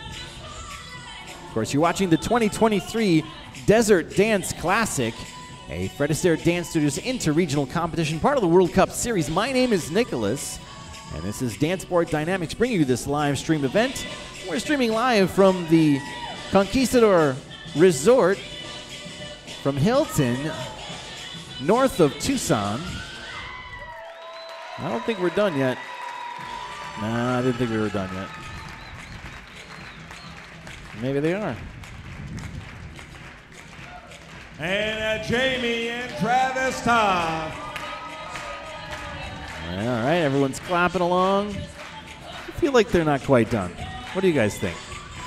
Of course, you're watching the 2023 Desert Dance Classic, a Fred Astaire Dance Studios inter-regional competition, part of the World Cup Series. My name is Nicholas, and this is Danceport Dynamics bringing you this live stream event. We're streaming live from the Conquistador Resort from Hilton, north of Tucson. I don't think we're done yet. Nah, I didn't think we were done yet. Maybe they are. And Jamie and Travis Tuft. All right, everyone's clapping along. I feel like they're not quite done. What do you guys think?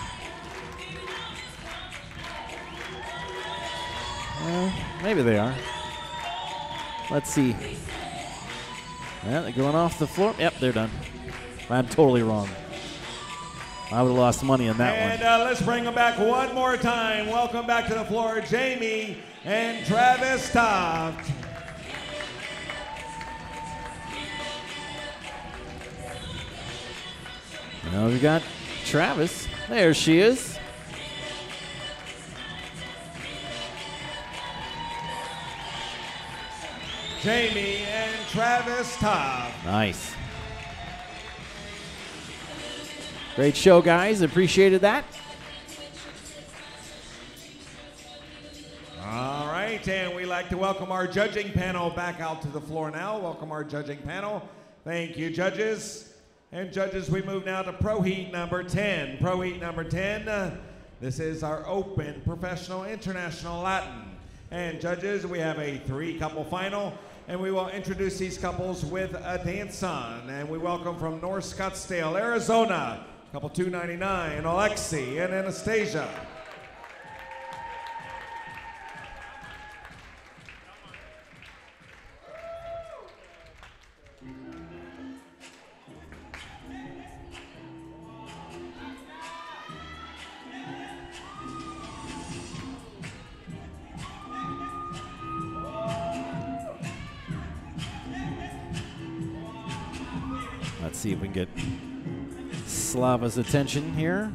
Maybe they are. Let's see. Yeah, they're going off the floor. Yep, they're done. I'm totally wrong. I would have lost money on that one. And let's bring them back one more time. Welcome back to the floor, Jamie and Travis Tuft. Now we've got Travis. There she is. Jamie and Travis Tuft. Nice. Great show, guys. Appreciated that. All right, and we'd like to welcome our judging panel back out to the floor now. Welcome our judging panel. Thank you, judges. And judges, we move now to Pro Heat number 10. Pro Heat number 10, this is our open professional international Latin. And judges, we have a 3-couple final, and we will introduce these couples with a dance on. And we welcome from North Scottsdale, Arizona, couple 299, Alexi and Anastasia. see if we can get Slava's attention here.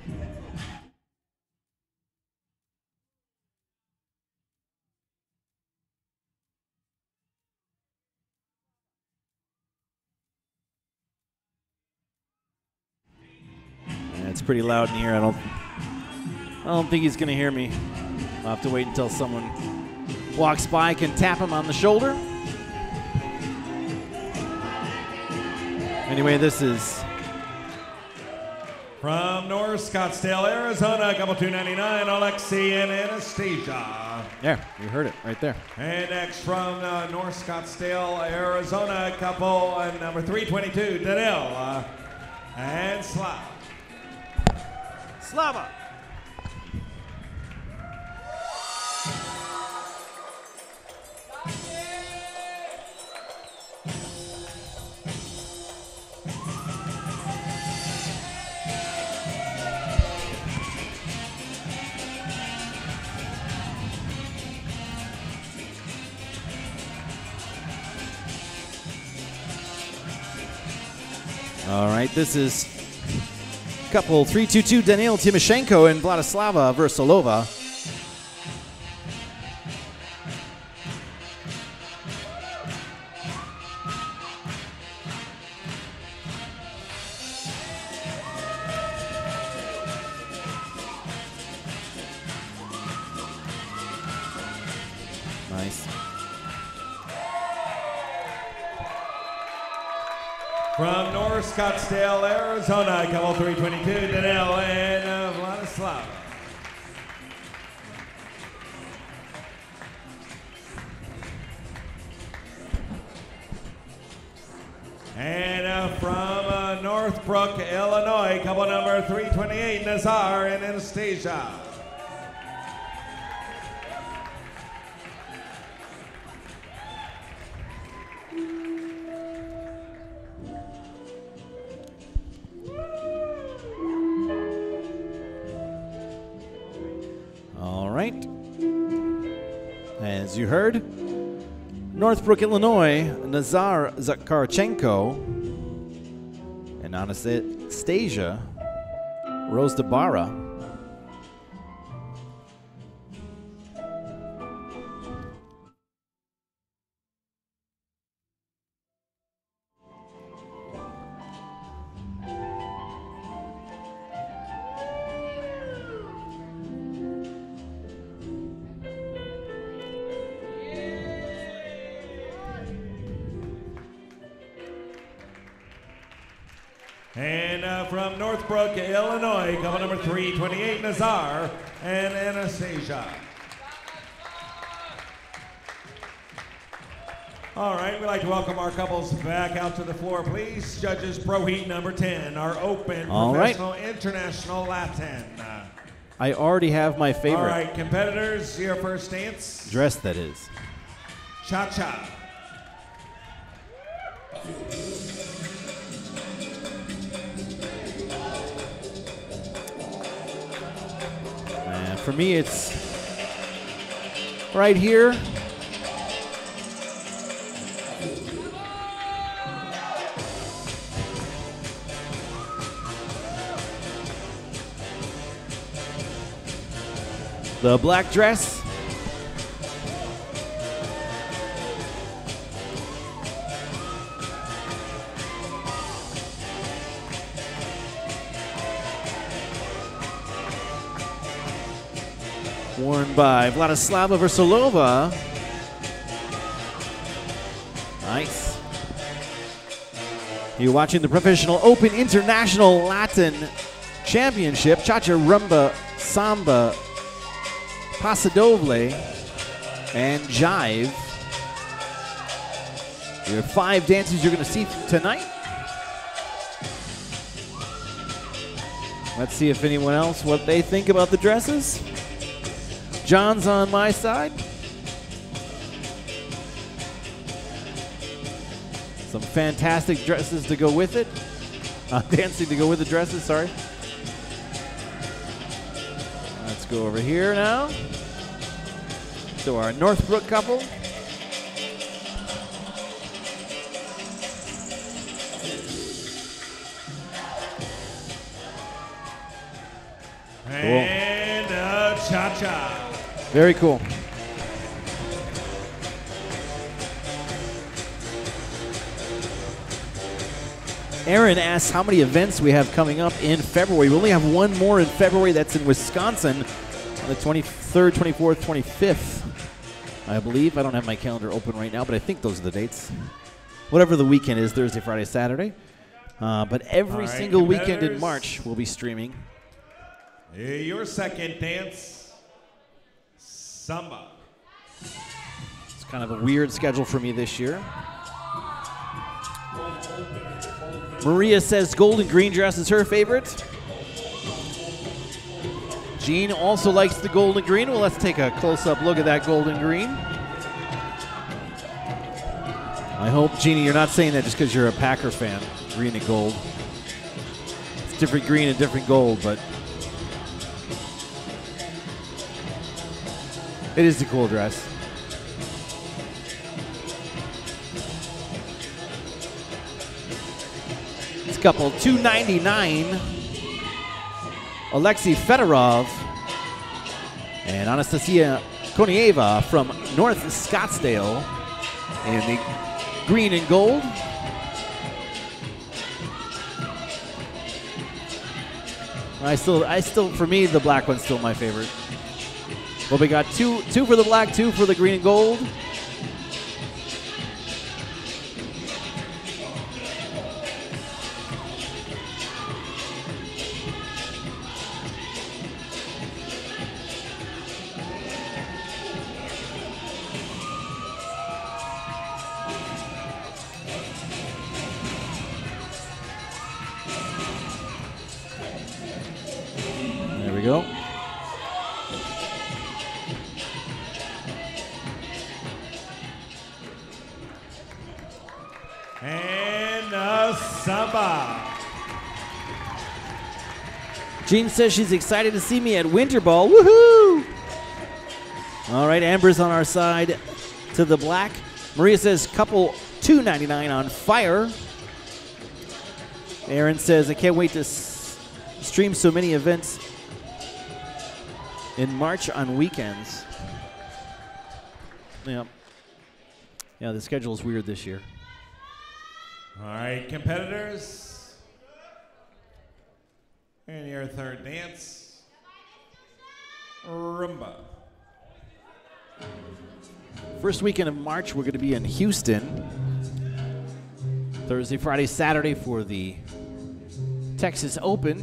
And it's pretty loud in here. I don't think he's going to hear me. I'll have to wait until someone walks by, can tap him on the shoulder. Anyway, this is from North Scottsdale, Arizona, couple 299, Alexei and Anastasia. Yeah, you heard it right there. And next from North Scottsdale, Arizona, couple number 322, Danil and Slava. Slava. All right, this is couple 322, Daniil Timoshenko and Vladislava Versolova. Nice. From North Scottsdale, Arizona, couple 322, Danil and Vladislava. And from Northbrook, Illinois, couple number 328, Nazar and Anastasia. All right. As you heard, Northbrook, Illinois, Nazar Zakharchenko and Anastasia Rozdabara. And from Northbrook, Illinois, couple number 328, Nazar and Anastasia. All right, we'd like to welcome our couples back out to the floor, please. Judges Pro Heat number 10, our open All professional right. international Latin. I already have my favorite. All right, competitors, your first dance. Dress, that is. Cha-cha. And for me, it's right here. The black dress. Worn by Vladislava Versolova. Nice. You're watching the Professional Open International Latin Championship. Cha-cha, rumba, samba, pasodoble, and jive. There are 5 dances you're going to see tonight. Let's see if anyone else, what they think about the dresses. John's on my side. Some fantastic dresses to go with it. Dancing to go with the dresses, sorry. Let's go over here now. So our Northbrook couple. And a cha-cha. Very cool. Aaron asks how many events we have coming up in February. We only have one more in February. That's in Wisconsin on the 23rd, 24th, 25th, I believe. I don't have my calendar open right now, but I think those are the dates. Whatever the weekend is, Thursday, Friday, Saturday. But every single weekend in March we'll be streaming. Your second dance, Samba. It's kind of a weird schedule for me this year. Maria says gold and green dress is her favorite. Jean also likes the gold and green. Well, let's take a close-up look at that gold and green. I hope, Jeannie, you're not saying that just because you're a Packer fan. Green and gold. It's different green and different gold, but it is a cool dress. This couple, $299. Alexei Fedorov and Anastasia Konieva from North Scottsdale in the green and gold. I still, for me, the black one's still my favorite. Well, we got two for the black, two for the green and gold. There we go. And a Samba. Jean says she's excited to see me at Winter Ball. Woohoo! All right, Amber's on our side to the black. Maria says couple $2.99 on fire. Aaron says I can't wait to stream so many events in March on weekends. Yeah, the schedule is weird this year. All right, competitors. And your third dance, Rumba. First weekend of March, we're going to be in Houston. Thursday, Friday, Saturday for the Texas Open.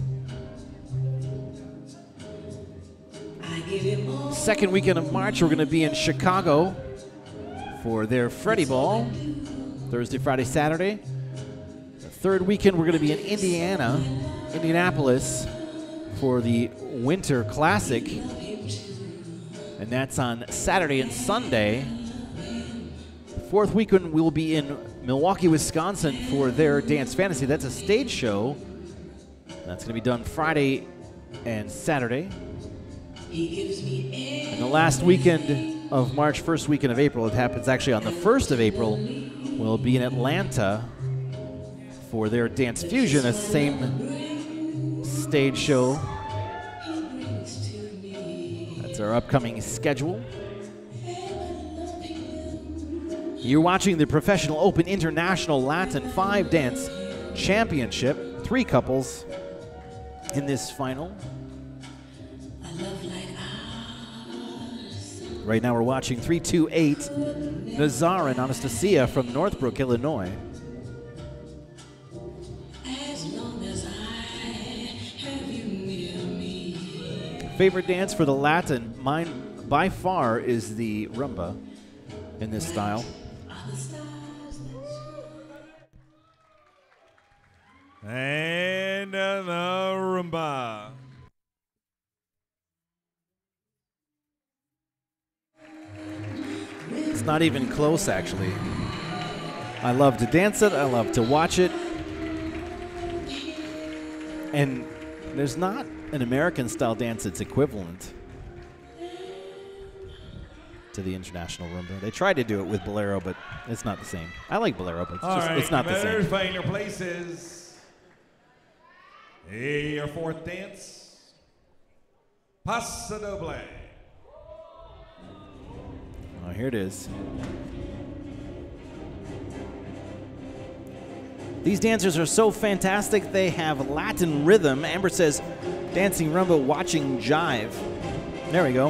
Second weekend of March, we're going to be in Chicago for their Freddie Ball. Thursday, Friday, Saturday. The third weekend, we're going to be in Indianapolis for the Winter Classic. And that's on Saturday and Sunday. Fourth weekend, we'll be in Milwaukee, Wisconsin for their Dance Fantasy. That's a stage show. That's going to be done Friday and Saturday. And the last weekend of March, first weekend of April, it happens actually on the 1st of April, we'll be in Atlanta for their Dance Fusion, the same stage show. That's our upcoming schedule. You're watching the Professional Open International Latin 5 Dance Championship. 3 couples in this final. Right now we're watching 3-2-8 Nazar and Anastasia from Northbrook, Illinois. Favorite dance for the Latin, mine by far is the rumba in this style. And the Rumba. It's not even close, actually. I love to dance it. I love to watch it. And there's not an American-style dance that's equivalent to the international rumba. They tried to do it with Bolero, but it's not the same. I like Bolero, but it's not the same. Find your places. Your fourth dance, Paso Doble. Oh, here it is. These dancers are so fantastic. They have Latin rhythm. Amber says, dancing rumba, watching jive. There we go.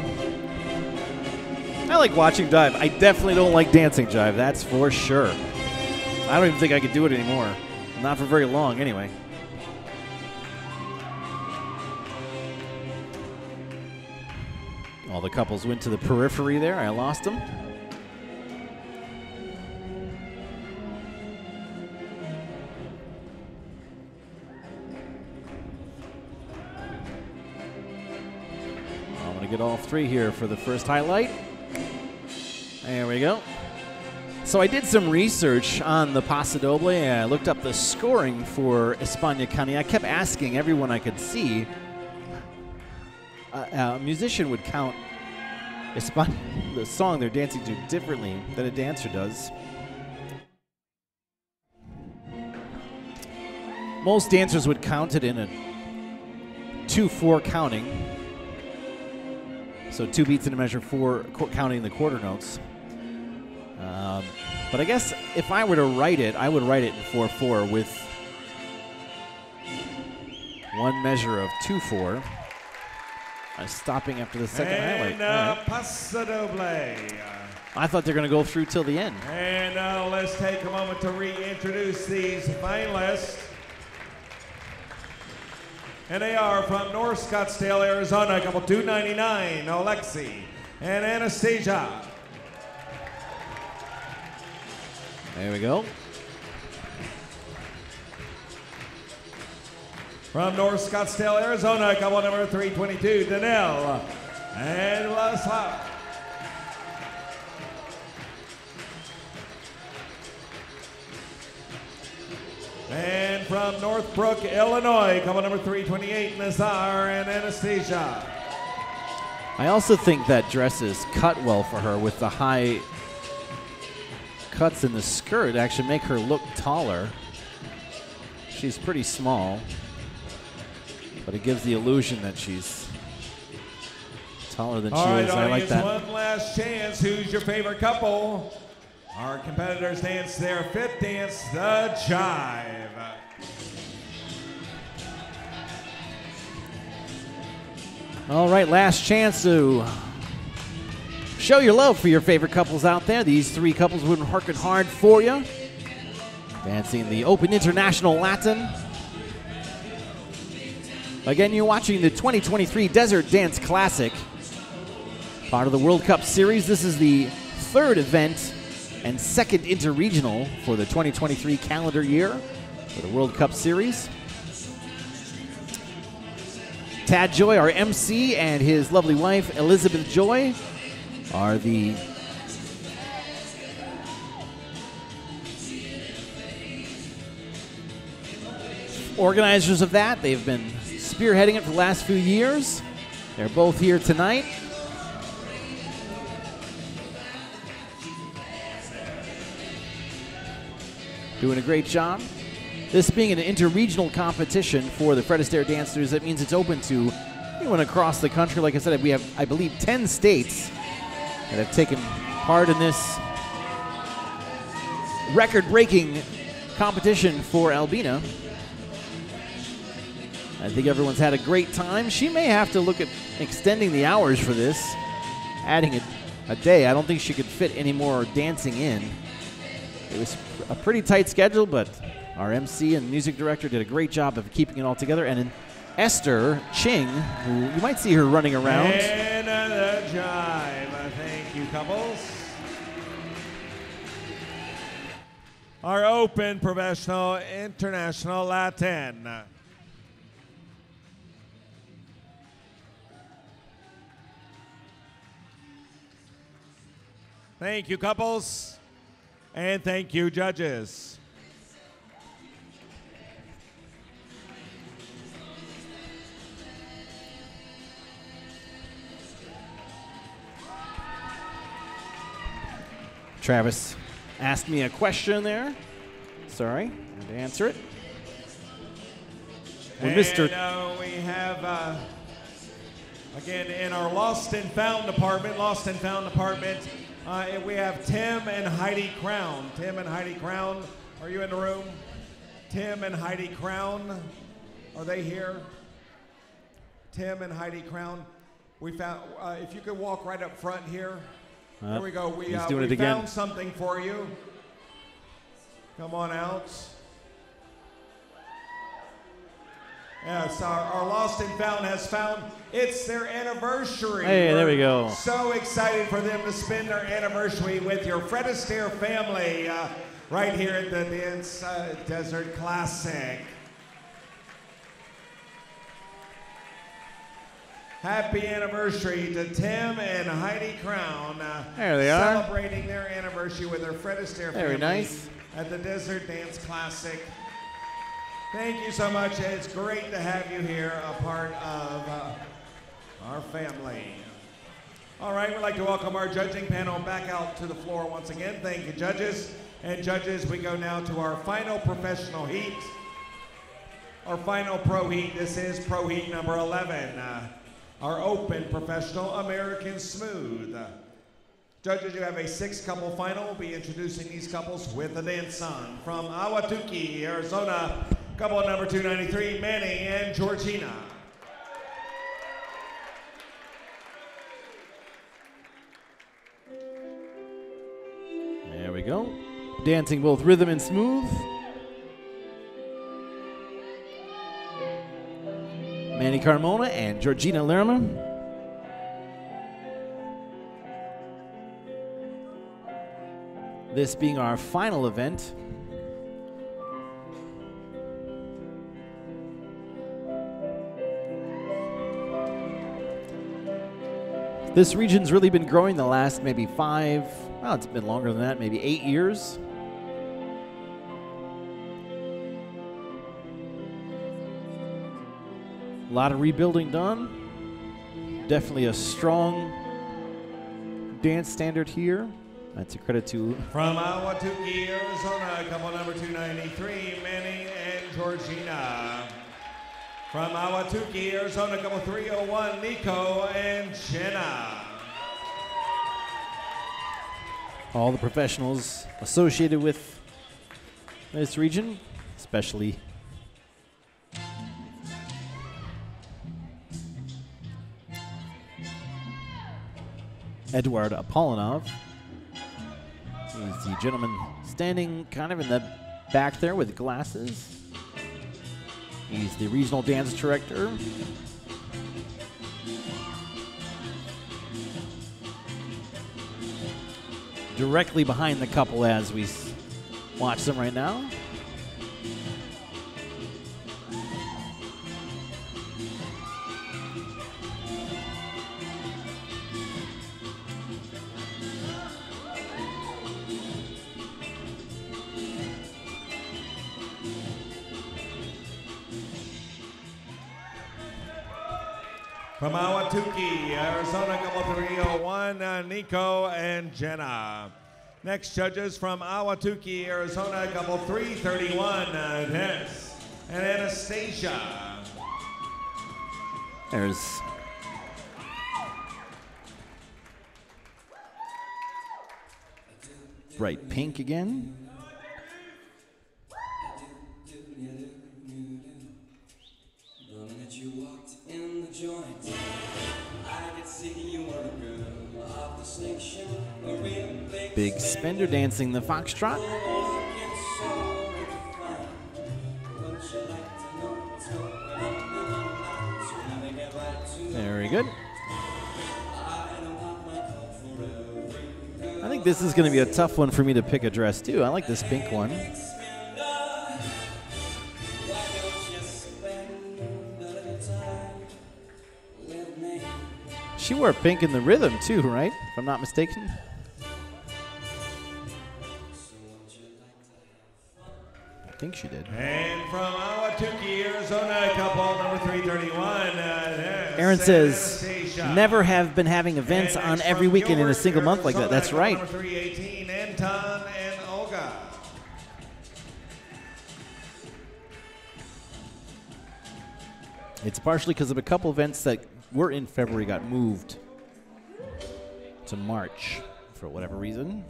I like watching jive. I definitely don't like dancing jive, that's for sure. I don't even think I could do it anymore. Not for very long, anyway. All the couples went to the periphery there. I lost them. I'm going to get all three here for the first highlight. There we go. So I did some research on the Paso Doble. I looked up the scoring for España County. I kept asking everyone I could see. A musician would count the song they're dancing to differently than a dancer does. Most dancers would count it in a 2-4 counting. So 2 beats in a measure, 4 counting the quarter notes. But I guess if I were to write it, I would write it in 4/4 with 1 measure of 2/4. Stopping after the second highlight. Right. Paso Doble. I thought they're going to go through till the end. And now let's take a moment to reintroduce these finalists. And they are from North Scottsdale, Arizona, couple 299, Alexi and Anastasia. There we go. From North Scottsdale, Arizona, couple number 322, Danelle and Vladislav. And from Northbrook, Illinois, couple number 328, Nazar and Anastasia. I also think that dress is cut well for her with the high cuts in the skirt. Actually make her look taller. She's pretty small, but it gives the illusion that she's taller than she is. I like that. One last chance. Who's your favorite couple? Our competitors dance their 5th dance, the jive. All right, last chance to show your love for your favorite couples out there. These 3 couples have been working hard for you. Dancing the Open International Latin. Again, you're watching the 2023 Desert Dance Classic, part of the World Cup Series. This is the 3rd event and 2nd interregional for the 2023 calendar year for the World Cup Series. Tad Joy, our MC, and his lovely wife, Elizabeth Joy, are the organizers of that. They've been spearheading it for the last few years. They're both here tonight. Doing a great job. This being an interregional competition for the Fred Astaire dancers, that means it's open to anyone across the country. Like I said, we have, I believe, 10 states that have taken part in this record-breaking competition for Albina. I think everyone's had a great time. She may have to look at extending the hours for this, adding a day. I don't think she could fit any more dancing in. It was a pretty tight schedule, but our MC and music director did a great job of keeping it all together. And Esther Ching, who you might see her running around. And the jive. Thank you, couples. Our Open Professional International Latin. Thank you, couples. And thank you, judges. Travis asked me a question there. Sorry, I had to answer it. And Mr. we have Again, in our Lost and Found department, we have Tim and Heidi Crown. Tim and Heidi Crown, are you in the room? Tim and Heidi Crown, are they here? Tim and Heidi Crown. We found, if you could walk right up front here. Here we go. We found something for you. Come on out. Yes, our Lost and Found has found it's their anniversary. Hey, there we go. So excited for them to spend their anniversary with your Fred Astaire family right here at the Dance Desert Classic. Happy anniversary to Tim and Heidi Crown. There they are. Celebrating their anniversary with their Fred Astaire family. Very nice. At the Desert Dance Classic. Thank you so much. It's great to have you here, a part of our family. All right, we'd like to welcome our judging panel back out to the floor once again. Thank you, judges. And judges, we go now to our final professional heat. Our final pro heat. This is pro heat number 11. Our open professional American Smooth. Judges, you have a 6-couple final. We'll be introducing these couples with a dance song. From Ahwatukee, Arizona, couple number 293, Manny and Georgina. There we go. Dancing both rhythm and smooth. Manny Carmona and Georgina Lerma. This being our final event. This region's really been growing the last maybe 5, well, it's been longer than that, maybe 8 years. A lot of rebuilding done. Definitely a strong dance standard here. That's a credit to... From Ahwatukee, Arizona, couple number 293, Manny and Georgina. From Ahwatukee, Arizona, couple 301, Nico and Jenna. All the professionals associated with this region, especially Eduard Apollonov. He's the gentleman standing kind of in the back there with glasses. He's the regional dance director. Directly behind the couple as we watch them right now. From Ahwatukee, Arizona, couple 301, Nico and Jenna. Next judges from Ahwatukee, Arizona, couple 331, Dennis and Anastasia. There's bright pink again. Big Spender dancing the foxtrot. Very good. I think this is going to be a tough one for me to pick a dress too. I like this pink one. She wore pink in the rhythm too, right? If I'm not mistaken. I think she did. And from Ahwatukee, Arizona, couple number 331. Aaron says, never have been having events on every weekend in a single month like that. That's right. Number 318, Anton and Olga. It's partially because of a couple events that were in February got moved to March for whatever reason.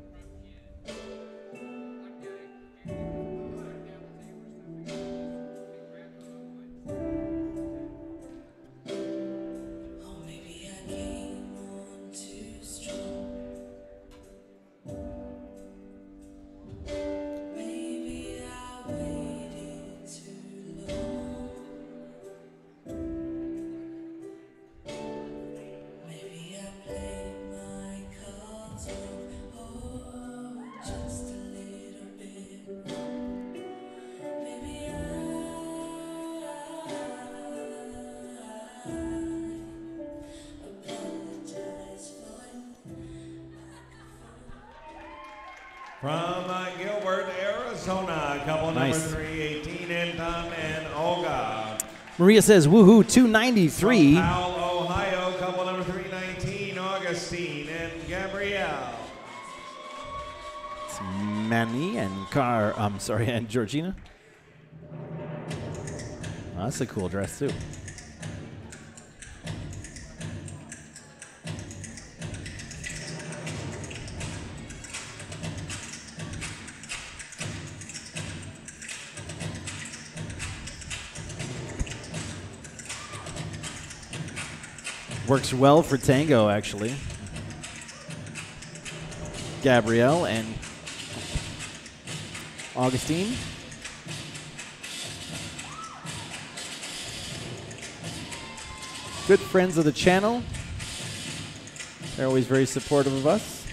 From Gilbert, Arizona, couple Nice. number 318, Anton and Olga. Maria says, woohoo, 293. From Powell, Ohio, couple number 319, Augustine and Gabrielle. It's Manny and and Georgina. Oh, that's a cool dress too. Works well for tango, actually. Gabrielle and Augustine. Good friends of the channel. They're always very supportive of us.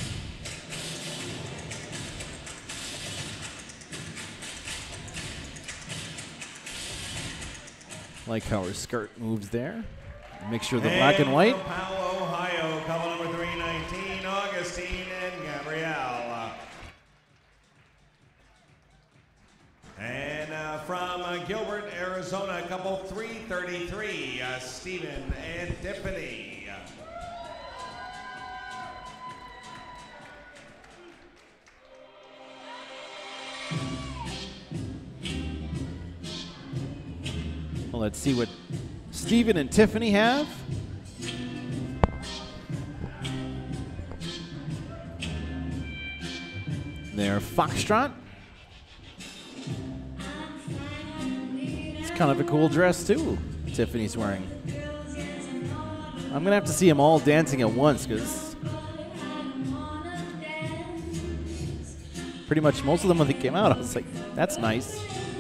Like how her skirt moves there. Mixture of the black and white. From Powell, Ohio, couple number 319, Augustine and Gabrielle. And from Gilbert, Arizona, couple 333, Stephen and Tiffany. Well, let's see what Stephen and Tiffany have. Their Foxtrot. It's kind of a cool dress too, Tiffany's wearing. I'm gonna have to see them all dancing at once because pretty much most of them when they came out, I was like, that's nice.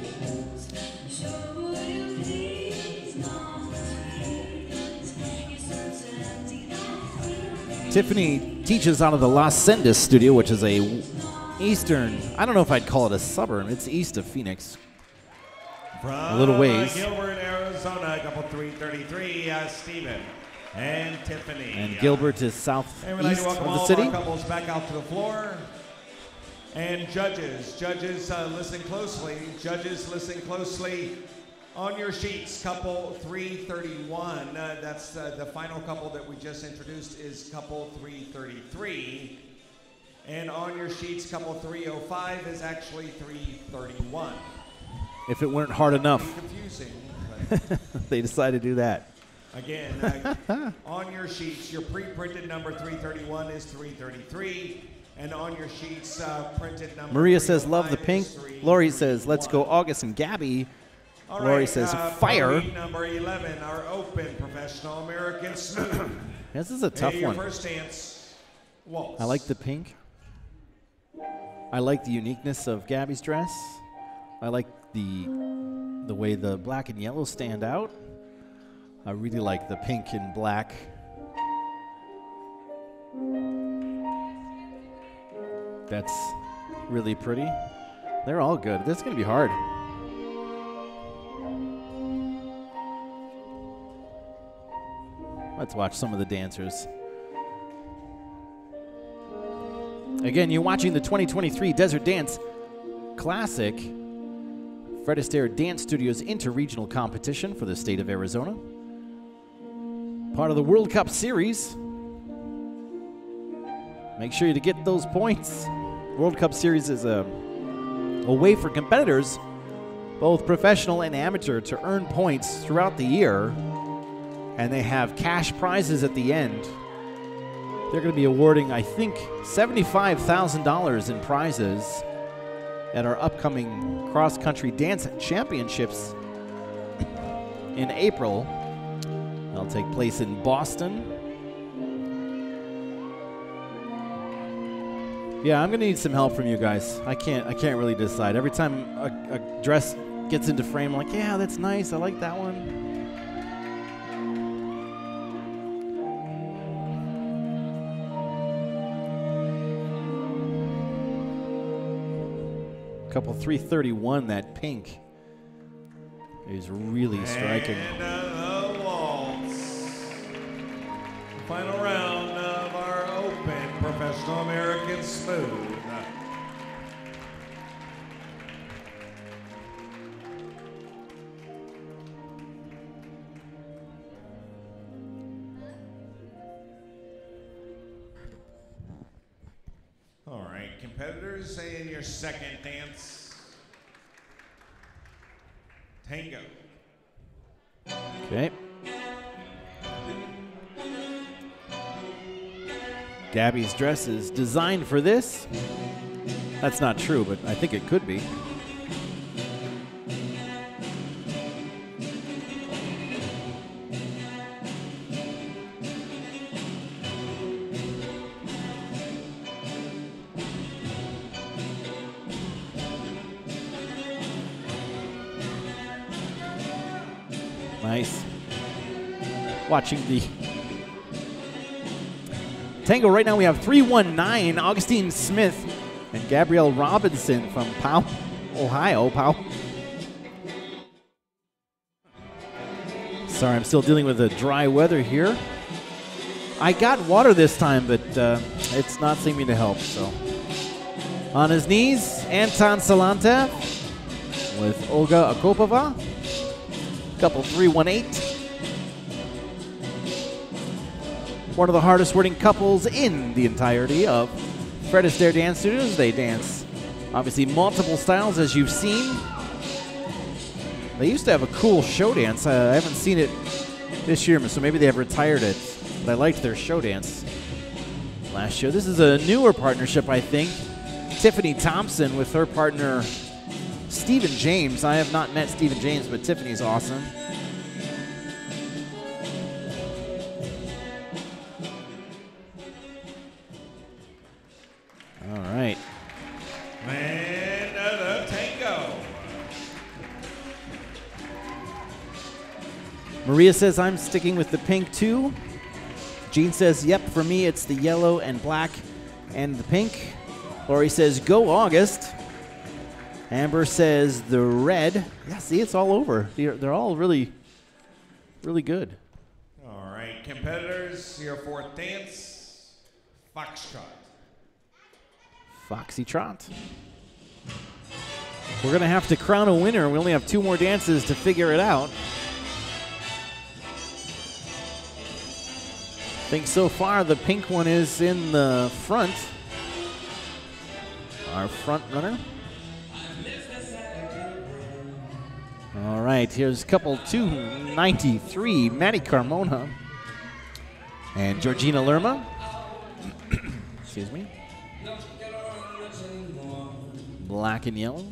Tiffany teaches out of the Las Sendas studio, which is a eastern, I don't know if I'd call it a suburb. It's east of Phoenix. From A little ways. Gilbert, Arizona, couple 333, Stephen and Tiffany. And Gilbert is southeast And we'd like to of welcome the all city. of our couples back out to the floor. And judges, listen closely. Judges, listen closely. On your sheets, couple 331. That's the final couple that we just introduced is couple 333. And on your sheets, couple 305 is actually 331. If it weren't hard enough, Confusing. they decided to do that. Again, on your sheets, your pre-printed number 331 is 333. And on your sheets, printed number Maria says, love the 305 pink. is 331. Lori says, let's go August and Gabby. All Lori right, says, for fire. heat number 11, our open professional American smooth. This is a tough Your one. first dance, waltz. I like the pink. I like the uniqueness of Gabby's dress. I like the way the black and yellow stand out. I really like the pink and black. That's really pretty. They're all good. This is going to be hard. Let's watch some of the dancers. Again, you're watching the 2023 Desert Dance Classic, Fred Astaire Dance Studios Interregional Competition for the state of Arizona. Part of the World Cup Series. Make sure to get those points. World Cup Series is a way for competitors, both professional and amateur, to earn points throughout the year and they have cash prizes at the end. They're going to be awarding, I think, $75,000 in prizes at our upcoming cross-country dance championships in April. That'll take place in Boston. Yeah, I'm gonna need some help from you guys. I can't really decide. Every time a dress gets into frame, I'm like, yeah, that's nice. I like that one. Couple 331, that pink is really striking. And the waltz. Final round of our open professional American smooth. All right, competitors, say in your second dance, tango. Okay. Gabby's dress is designed for this. That's not true, but I think it could be. Nice. Watching the tango right now, we have 319, Augustine Smith and Gabrielle Robinson from Powell, Ohio. Sorry, I'm still dealing with the dry weather here. I got water this time, but it's not seeming to help. So, on his knees, Anton Salantev with Olga Akopova. Couple 318. One of the hardest working couples in the entirety of Fred Astaire Dance Studios. They dance, obviously, multiple styles, as you've seen. They used to have a cool show dance. I haven't seen it this year, so maybe they have retired it. But I liked their show dance last year. This is a newer partnership, I think. Tiffany Thompson with her partner, Stephen James. I have not met Stephen James, but Tiffany's awesome. All right. And the tango. Maria says, I'm sticking with the pink too. Jean says, yep, for me it's the yellow and black and the pink. Lori says, go August. Amber says the red. Yeah, see, it's all over. They're all really, really good. All right, competitors, your fourth dance, Foxtrot. Foxy Trot. We're going to have to crown a winner. We only have 2 more dances to figure it out. I think so far the pink one is in the front. Our front runner. All right, here's couple 293, Maddie Carmona and Georgina Lerma. Excuse me. Black and yellow.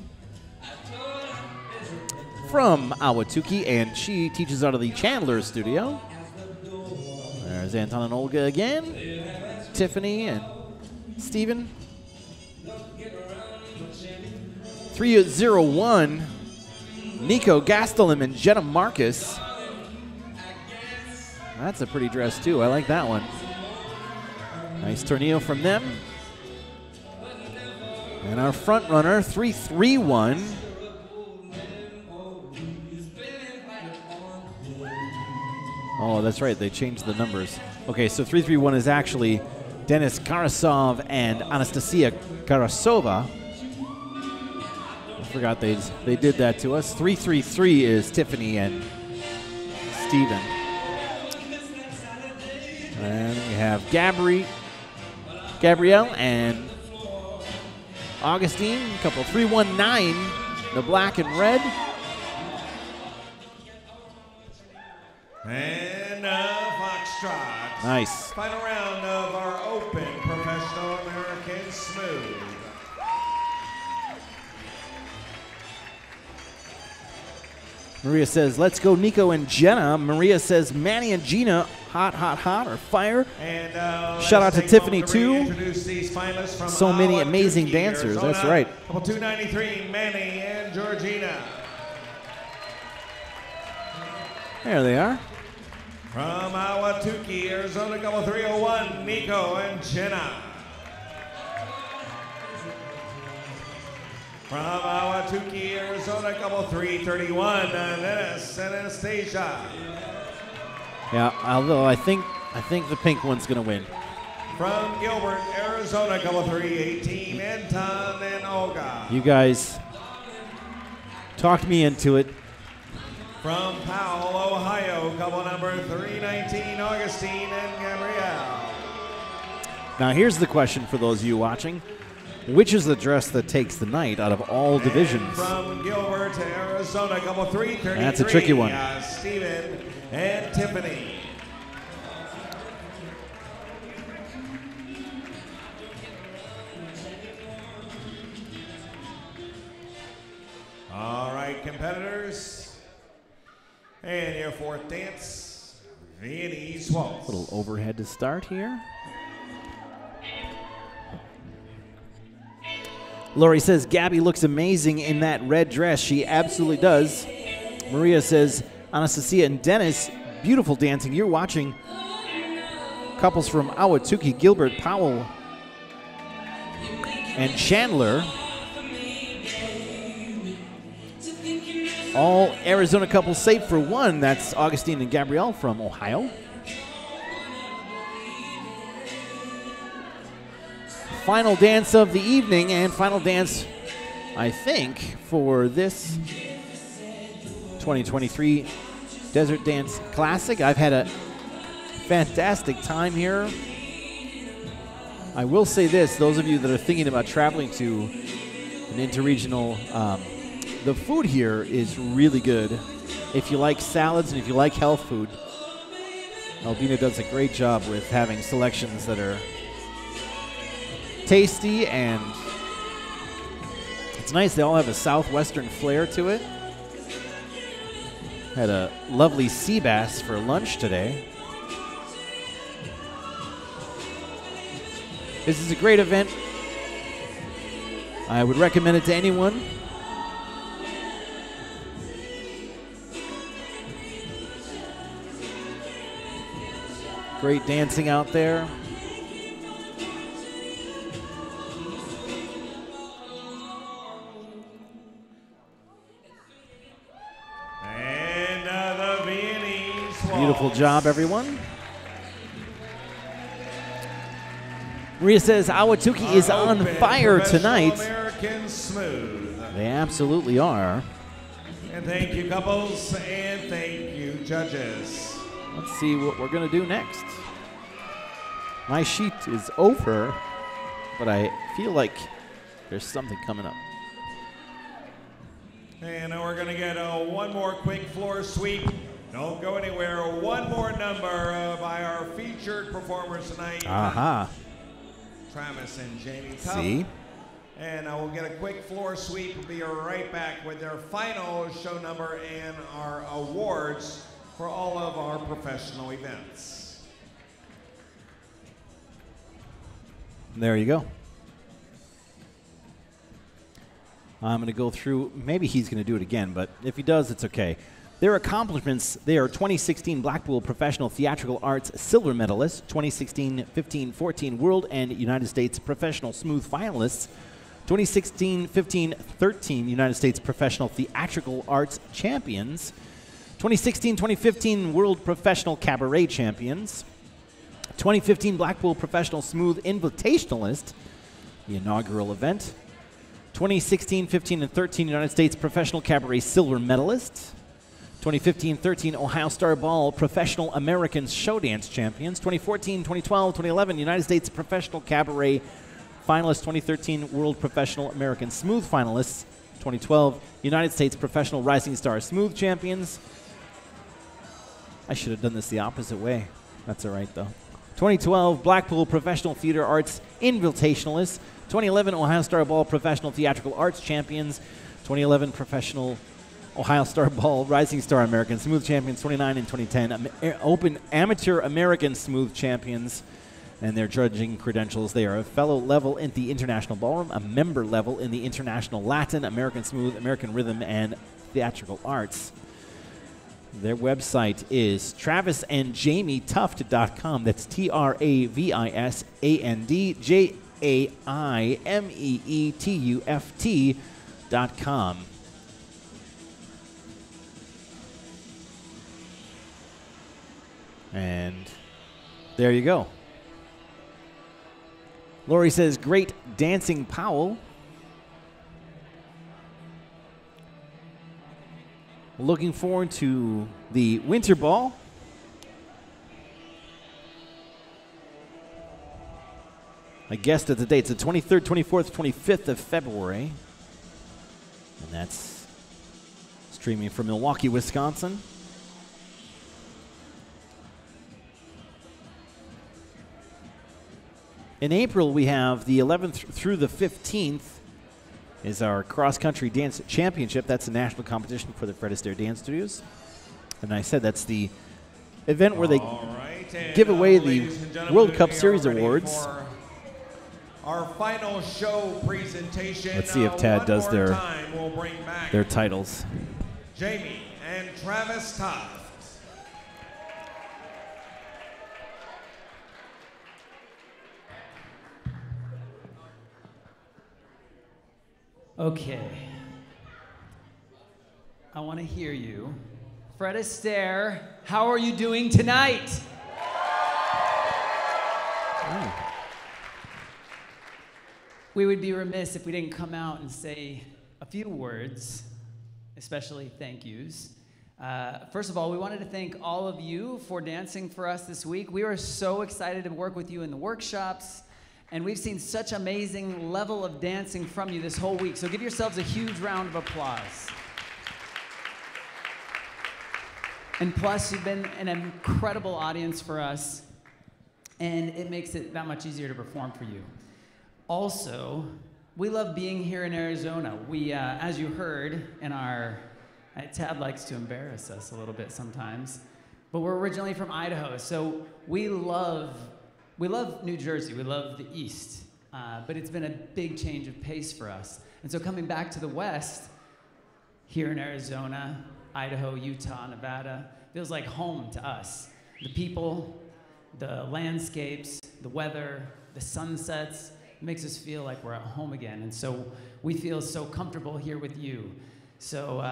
From Ahwatukee, and she teaches out of the Chandler studio. There's Anton and Olga again. Tiffany and Steven. 301. Nico Gastelum and Jenna Marcus. That's a pretty dress too. I like that one. Nice tornillo from them. And our front runner, 331. Oh, that's right. They changed the numbers. Okay, so 331 is actually Denis Karasov and Anastasia Karasova. I forgot they did that to us. 333 is Tiffany and Steven. And we have Gabrielle and Augustine. Couple 319, the black and red. And Foxtrot. Nice. Final round of our open professional American smooth. Maria says, let's go Nico and Jenna. Maria says, Manny and Gina, hot, hot, hot, or fire. And shout out to Tiffany, too. Introduce these finalists from So many Iowa, amazing Tukey, dancers. Arizona. That's right. Couple 293, Manny and Georgina. There they are. From Awatuki, Arizona, couple 301, Nico and Jenna. From Awatuki, Arizona, couple 331, Dennis and Anastasia. Yeah, although I think the pink one's going to win. From Gilbert, Arizona, couple 318, Anton and Olga. You guys talked me into it. From Powell, Ohio, couple number 319, Augustine and Gabrielle. Now here's the question for those of you watching. Which is the dress that takes the night out of all divisions? And from Gilbert to Arizona, couple 333. That's a tricky one. Stephen and Tiffany. All right, competitors. And your fourth dance, Viennese Waltz. Little overhead to start here. Lori says, Gabby looks amazing in that red dress. She absolutely does. Maria says, Anastasia and Dennis, beautiful dancing. You're watching couples from Awatuki, Gilbert, Powell, and Chandler. All Arizona couples save for one. That's Augustine and Gabrielle from Ohio. Final dance of the evening and final dance, I think, for this 2023 Desert Dance Classic. I've had a fantastic time here. I will say this, those of you that are thinking about traveling to an interregional, the food here is really good. If you like salads and if you like health food, Albina does a great job with having selections that are tasty, and it's nice. They all have a southwestern flair to it. Had a lovely sea bass for lunch today. This is a great event. I would recommend it to anyone. Great dancing out there. And the Viennese Waltz. Beautiful job, everyone. Maria says Awatuki is Our on open fire professional tonight. American Smooth. They absolutely are. And thank you, couples, and thank you, judges. Let's see what we're going to do next. My sheet is over, but I feel like there's something coming up. And we're going to get one more quick floor sweep. Don't go anywhere. One more number by our featured performers tonight. Aha. Travis and Jamie Tuff. See? And we'll get a quick floor sweep. We'll be right back with their final show number and our awards for all of our professional events. There you go. I'm going to go through, maybe he's going to do it again, but if he does, it's okay. Their accomplishments, they are 2016 Blackpool Professional Theatrical Arts Silver Medalists, 2016, 15, 14 World and United States Professional Smooth Finalists, 2016, 15, 13 United States Professional Theatrical Arts Champions, 2016, 2015 World Professional Cabaret Champions, 2015 Blackpool Professional Smooth Invitationalist, the inaugural event, 2016, 15, and 13 United States Professional Cabaret Silver Medalist, 2015-13 Ohio Star Ball Professional American Show Dance Champions, 2014, 2012, 2011 United States Professional Cabaret Finalists, 2013 World Professional American Smooth Finalists, 2012 United States Professional Rising Star Smooth Champions. I should have done this the opposite way. That's all right, though. 2012 Blackpool Professional Theater Arts Invitationalists. 2011 Ohio Star Ball Professional Theatrical Arts Champions. 2011 Professional Ohio Star Ball Rising Star American Smooth Champions. 29 and 2010 Open Amateur American Smooth Champions. And their judging credentials, they are a fellow level in the International Ballroom, a member level in the International Latin, American Smooth, American Rhythm, and Theatrical Arts. Their website is travisandjamietuft.com. That's TravisandJamieTuft.com. And there you go. Lori says, great dancing, Powell. Looking forward to the Winter Ball. I guessed at the dates, the 23rd, 24th, 25th of February. And that's streaming from Milwaukee, Wisconsin. In April, we have the 11th through the 15th is our cross-country dance championship. That's a national competition for the Fred Astaire Dance Studios. And I said that's the event where they give away the World Cup Series awards. Our final show presentation. Let's see if Tad does their titles. Jamie and Travis Tuft. Okay. I want to hear you. Fred Astaire, how are you doing tonight? We would be remiss if we didn't come out and say a few words, especially thank yous. First of all, we wanted to thank all of you for dancing for us this week. We were so excited to work with you in the workshops. And we've seen such amazing level of dancing from you this whole week. So give yourselves a huge round of applause. And plus, you've been an incredible audience for us. And it makes it that much easier to perform for you. Also, we love being here in Arizona. We, as you heard in our, Tad likes to embarrass us a little bit sometimes. But we're originally from Idaho. So we love New Jersey, we love the East, but it's been a big change of pace for us. And so coming back to the West, here in Arizona, Idaho, Utah, Nevada, feels like home to us. The people, the landscapes, the weather, the sunsets, it makes us feel like we're at home again. And so we feel so comfortable here with you. So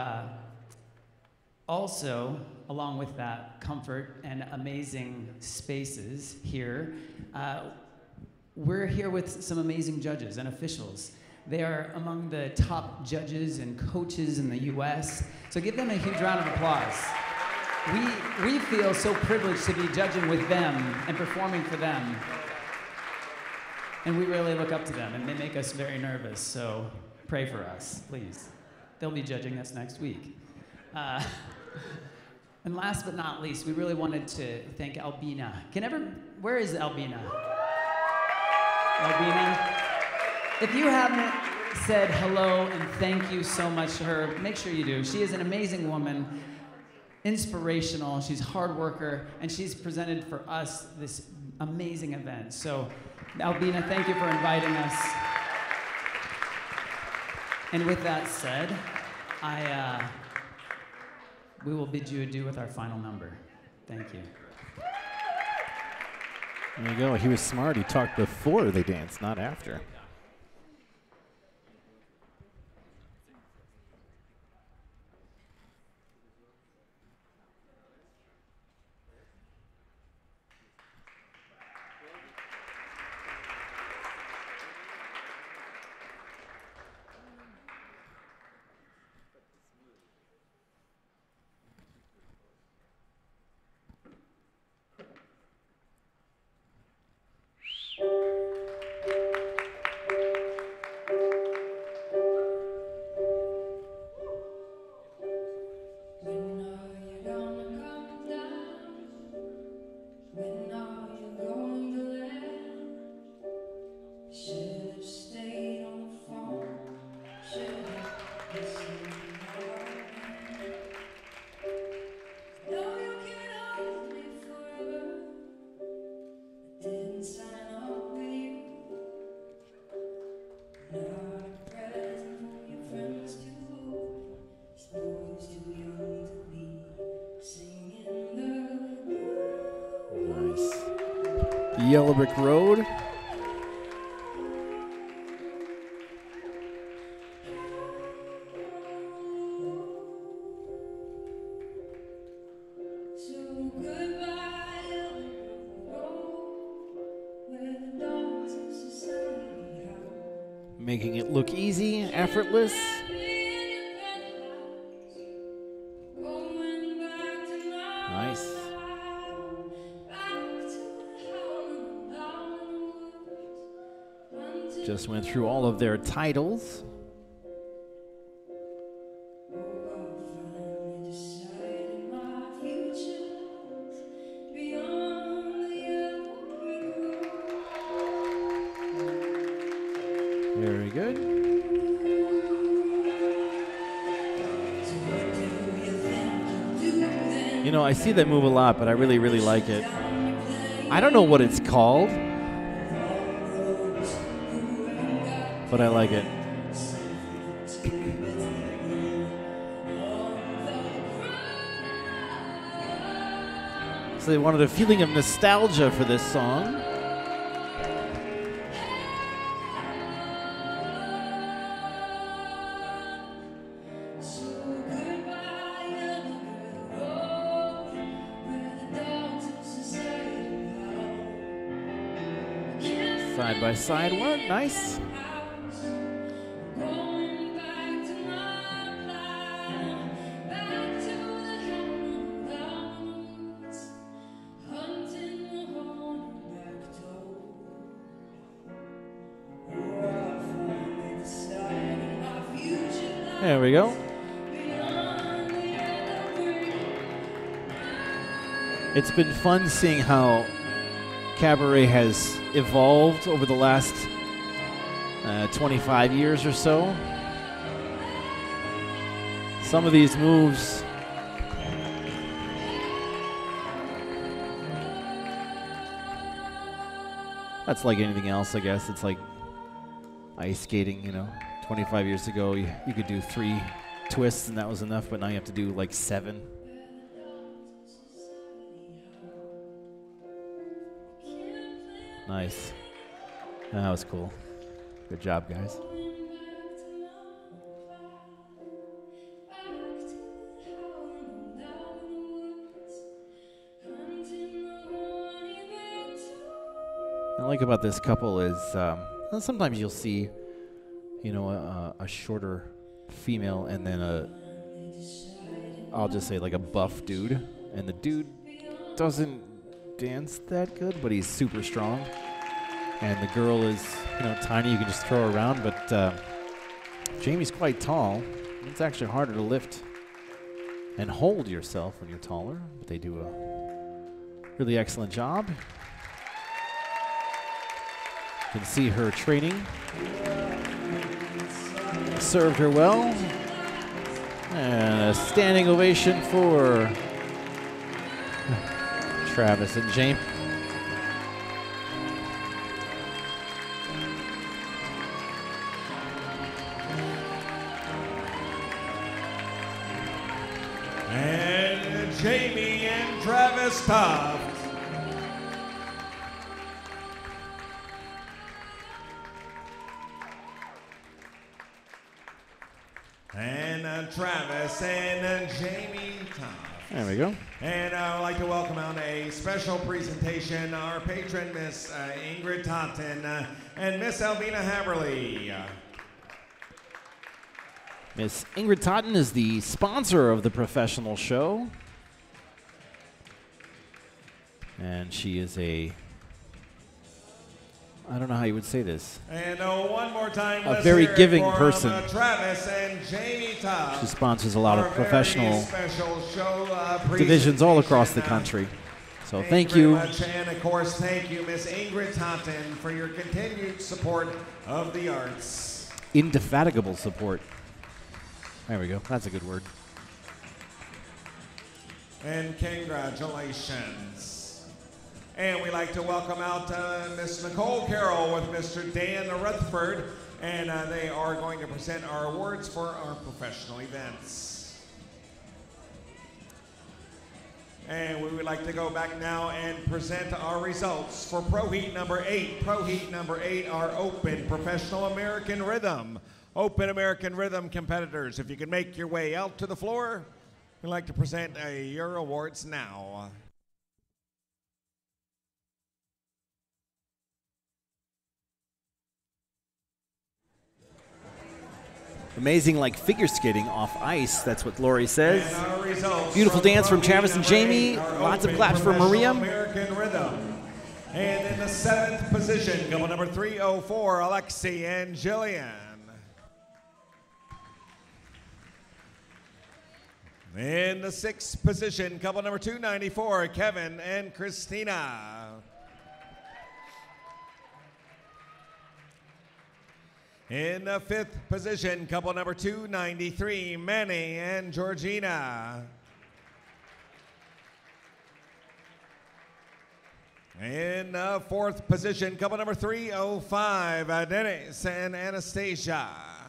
also, along with that comfort and amazing spaces here, we're here with some amazing judges and officials. They are among the top judges and coaches in the U.S., so give them a huge round of applause. We feel so privileged to be judging with them and performing for them, and we really look up to them, and they make us very nervous, so pray for us, please. They'll be judging us next week. And last but not least, we really wanted to thank Albina. Where is Albina? Albina? If you haven't said hello and thank you so much to her, make sure you do. She is an amazing woman, inspirational, she's a hard worker, and she's presented for us this amazing event. So, Albina, thank you for inviting us. And with that said, we will bid you adieu with our final number. Thank you. There you go. He was smart. He talked before they danced, not after. Nice. The Yellow Brick Road. Making it look easy, effortless. Nice. Just went through all of their titles. Very good. You know, I see that move a lot, but I really, really like it. I don't know what it's called, but I like it. So they wanted a feeling of nostalgia for this song. Side by side work, nice. There we go. It's been fun seeing how Cabaret has evolved over the last 25 years or so. Some of these moves that's like anything else, I guess. It's like ice skating, you know. 25 years ago, you could do 3 twists and that was enough, but now you have to do like 7. Nice. That was cool. Good job, guys. What I like about this couple is sometimes you'll see, you know, a shorter female and then I'll just say like a buff dude, and the dude doesn't dance that good, but he's super strong. And the girl is, you know, tiny. You can just throw her around, but Jamie's quite tall. It's actually harder to lift and hold yourself when you're taller, but they do a really excellent job. You can see her training served her well. And a standing ovation for Travis and Jamie. And Jamie and Travis Toft. And Travis and Jamie Toft. There we go. And I would like to welcome out a special presentation, our patron, Miss Ingrid Totten and Miss Alvina Haverly. Miss Ingrid Totten is the sponsor of the professional show. And she is a, I don't know how you would say this. And one more time, a very giving for, person. Travis and Jamie Toft. She sponsors a lot of professional show, divisions all across the country. So thank you. Very much. And of course, thank you, Miss Ingrid Totten, for your continued support of the arts. Indefatigable support. There we go. That's a good word. And congratulations. And we'd like to welcome out Miss Nicole Carroll with Mr. Dan Rutherford, and they are going to present our awards for our professional events. And we would like to go back now and present our results for Pro Heat number 8. Pro Heat number 8, our Open Professional American Rhythm. Open American Rhythm competitors, if you can make your way out to the floor, we'd like to present your awards now. Amazing, like figure skating off ice. That's what Lori says. And our results Beautiful dance from Pro Travis Heat and number Jamie. 8, our Lots of Open claps for Maria. Professional American Rhythm. And in the 7th position, couple number 304, Alexi and Jillian. In the 6th position, couple number 294, Kevin and Christina. In the 5th position, couple number 293, Manny and Georgina. In the 4th position, couple number 305, Dennis and Anastasia.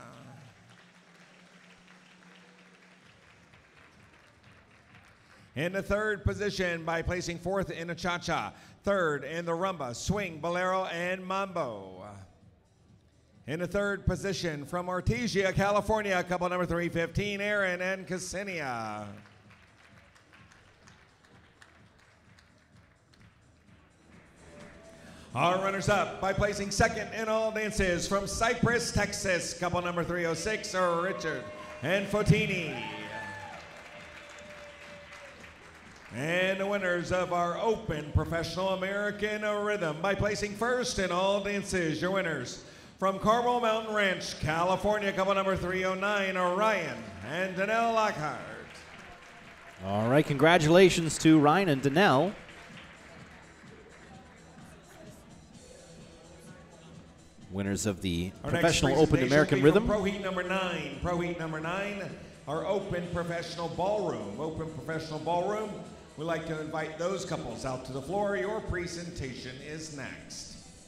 In the 3rd position, by placing 4th in the cha-cha, 3rd in the rumba, swing, bolero, and mambo. In the 3rd position, from Artesia, California, couple number 315, Aaron and Ksenia. Our runners-up, by placing 2nd in all dances, from Cypress, Texas, couple number 306, are Richard and Fotini. And the winners of our Open Professional American Rhythm, by placing 1st in all dances, your winners from Carmel Mountain Ranch, California, couple number 309, are Ryan and Danelle Lockhart. All right, congratulations to Ryan and Danelle. Winners of the Our Professional next Open presentation American will be Rhythm. from Pro Heat number 9. Pro Heat number 9, our Open Professional Ballroom. Open Professional Ballroom. We'd like to invite those couples out to the floor. Your presentation is next.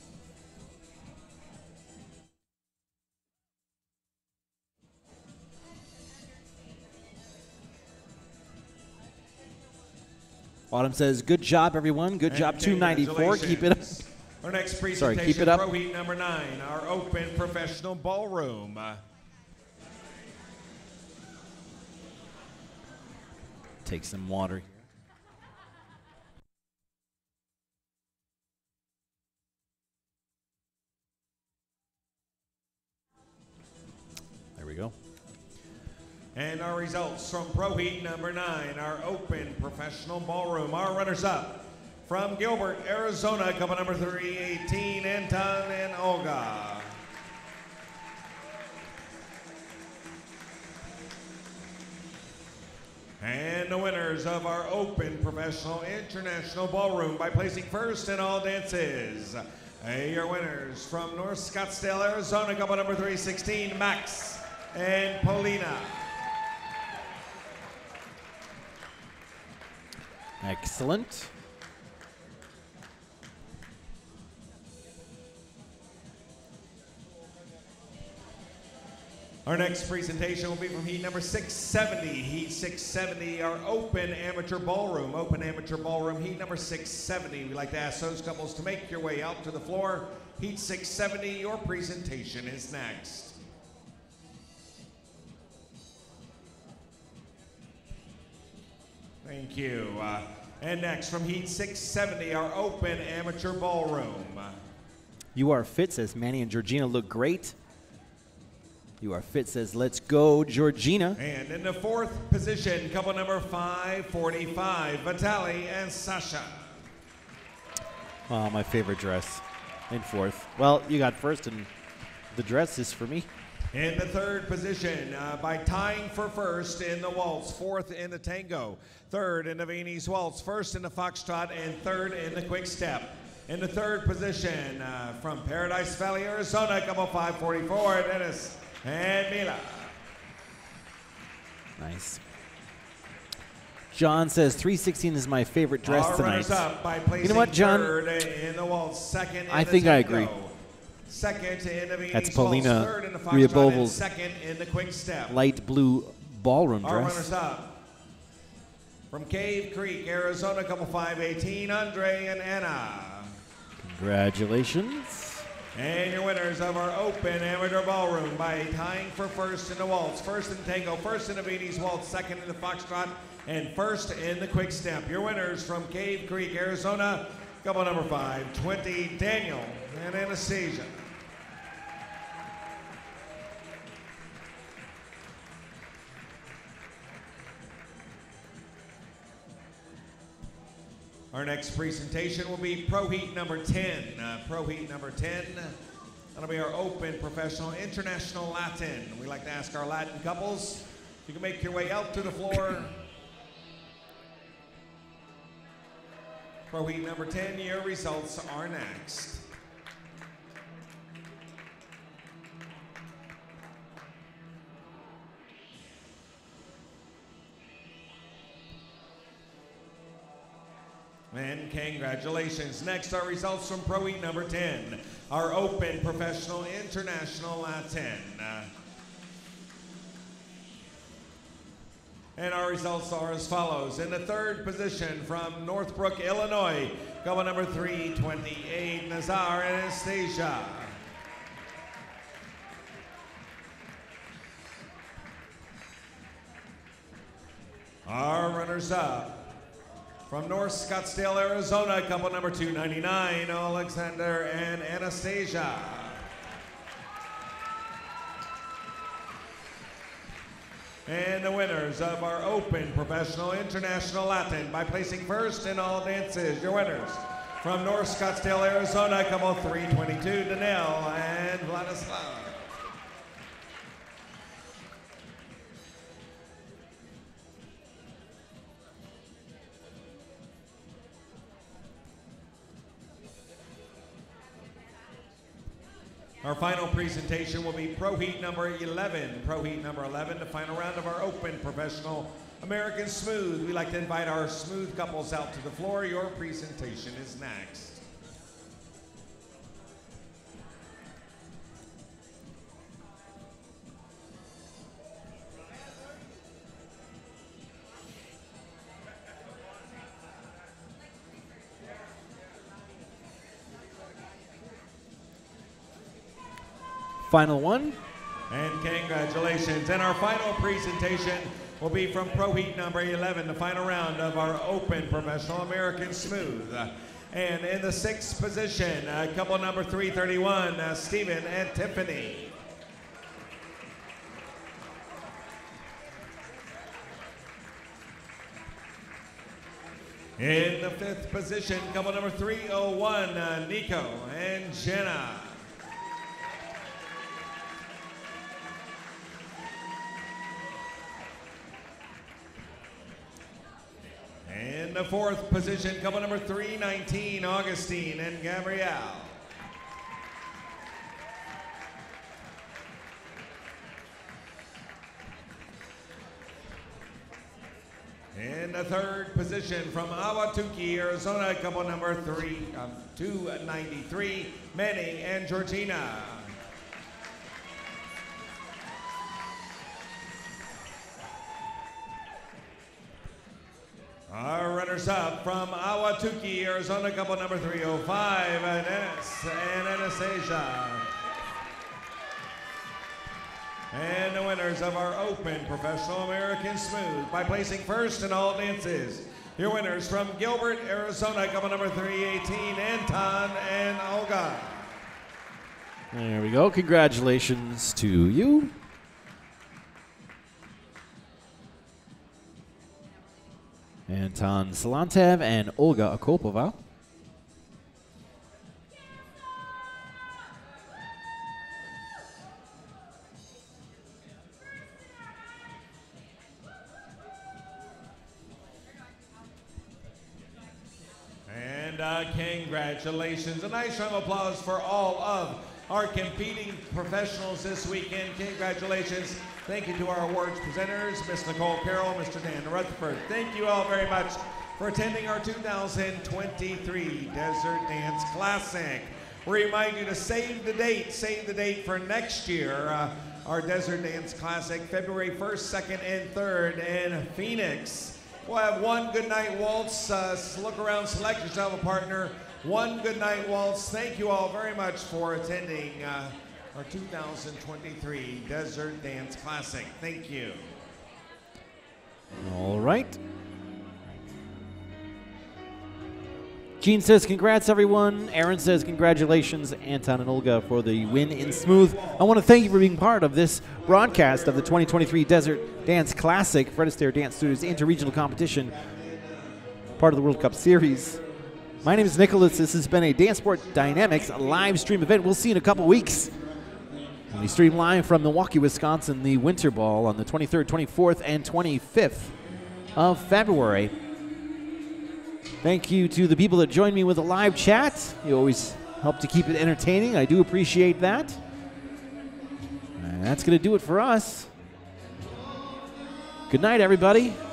Autumn says, good job, everyone. Good job, 294. Keep it up. Our next presentation, Sorry, keep it up. Pro Heat number 9, our Open Professional Ballroom. Take some water here. There we go. And our results from Pro Heat number 9, our Open Professional Ballroom. Our runners-up from Gilbert, Arizona, couple number 318, Anton and Olga. And the winners of our Open Professional International Ballroom, by placing 1st in all dances, your winners from North Scottsdale, Arizona, couple number 316, Max and Paulina. Excellent. Our next presentation will be from Heat number 670. Heat 670, our Open Amateur Ballroom. Open Amateur Ballroom, Heat number 670. We'd like to ask those couples to make your way out to the floor. Heat 670, your presentation is next. Thank you. And next, from Heat 670, our Open Amateur Ballroom. You Are Fit says, Manny and Georgina look great. You Are Fit says, let's go, Georgina. And in the 4th position, couple number 545, Vitaly and Sasha. Oh, my favorite dress in 4th. Well, you got 1st, and the dress is for me. In the 3rd position, by tying for 1st in the waltz, 4th in the tango, 3rd in the Viennese waltz, 1st in the foxtrot, and 3rd in the quick step. In the 3rd position, from Paradise Valley, Arizona, couple 544, Dennis and Mila. Nice. John says 316 is my favorite dress Our tonight. runners-up by placing You know what, John? 3rd in the waltz, 2nd in I the think I tango, agree. 2nd in the Viennese That's waltz, Paulina 3rd in the foxtrot, and Riaboval's 2nd in the quick step. Light blue ballroom Our dress. runners-up From Cave Creek, Arizona, couple 5'18", Andre and Anna. Congratulations. And your winners of our Open Amateur Ballroom by tying for first in the waltz, first in the tango, first in the Viennese waltz, second in the foxtrot, and first in the quick step. Your winners from Cave Creek, Arizona, couple number 520, Daniel and Anastasia. Our next presentation will be Pro Heat number 10. Pro Heat number 10, that'll be our Open Professional International Latin. We like to ask our Latin couples, if you can make your way out to the floor. Pro Heat number 10, your results are next. And congratulations. Next, our results from Pro Heat number 10, our Open Professional International Latin. And our results are as follows. In the third position from Northbrook, Illinois, couple number 328, Nazar and Anastasia. Our runners-up from North Scottsdale, Arizona, couple number 299, Alexander and Anastasia. And the winners of our Open Professional International Latin by placing first in all dances, your winners from North Scottsdale, Arizona, couple 322, Danelle and Vladislav. Our final presentation will be Pro Heat number 11. Pro Heat number 11, the final round of our Open Professional American Smooth. We like to invite our smooth couples out to the floor. Your presentation is next. Final one. And congratulations. And our final presentation will be from Pro Heat number 11, the final round of our Open Professional American Smooth. And in the sixth position, couple number 331, Stephen and Tiffany. In the fifth position, couple number 301, Nico and Jenna. In the fourth position, couple number 319, Augustine and Gabrielle. In the third position from Ahwatukee, Arizona, couple number 293, Manny and Georgina. Our runners-up from Ahwatukee, Arizona, couple number 305, Ines and Anastasia. And the winners of our Open Professional American Smooth by placing first in all dances. Your winners from Gilbert, Arizona, couple number 318, Anton and Olga. There we go. Congratulations to you. Anton Salantev and Olga Akopova. And congratulations. A nice round of applause for all of our competing professionals this weekend. Congratulations. Thank you to our awards presenters, Ms. Nicole Carroll, Mr. Dan Rutherford. Thank you all very much for attending our 2023 Desert Dance Classic. We remind you to save the date for next year. Our Desert Dance Classic, February 1st, 2nd, and 3rd in Phoenix. We'll have one good night waltz. Look around, select yourself a partner. One good night waltz. Thank you all very much for attending our 2023 Desert Dance Classic. Thank you. All right. Gene says, congrats, everyone. Aaron says, congratulations, Anton and Olga, for the win in Smooth. I want to thank you for being part of this broadcast of the 2023 Desert Dance Classic, Fred Astaire Dance Studios interregional competition, part of the World Cup Series. My name is Nicholas. This has been a Dance Sport Dynamics live stream event. We'll see you in a couple weeks. We stream live from Milwaukee, Wisconsin, the Winter Ball on the 23rd, 24th, and 25th of February. Thank you to the people that joined me with a live chat. You always help to keep it entertaining. I do appreciate that. And that's going to do it for us. Good night, everybody.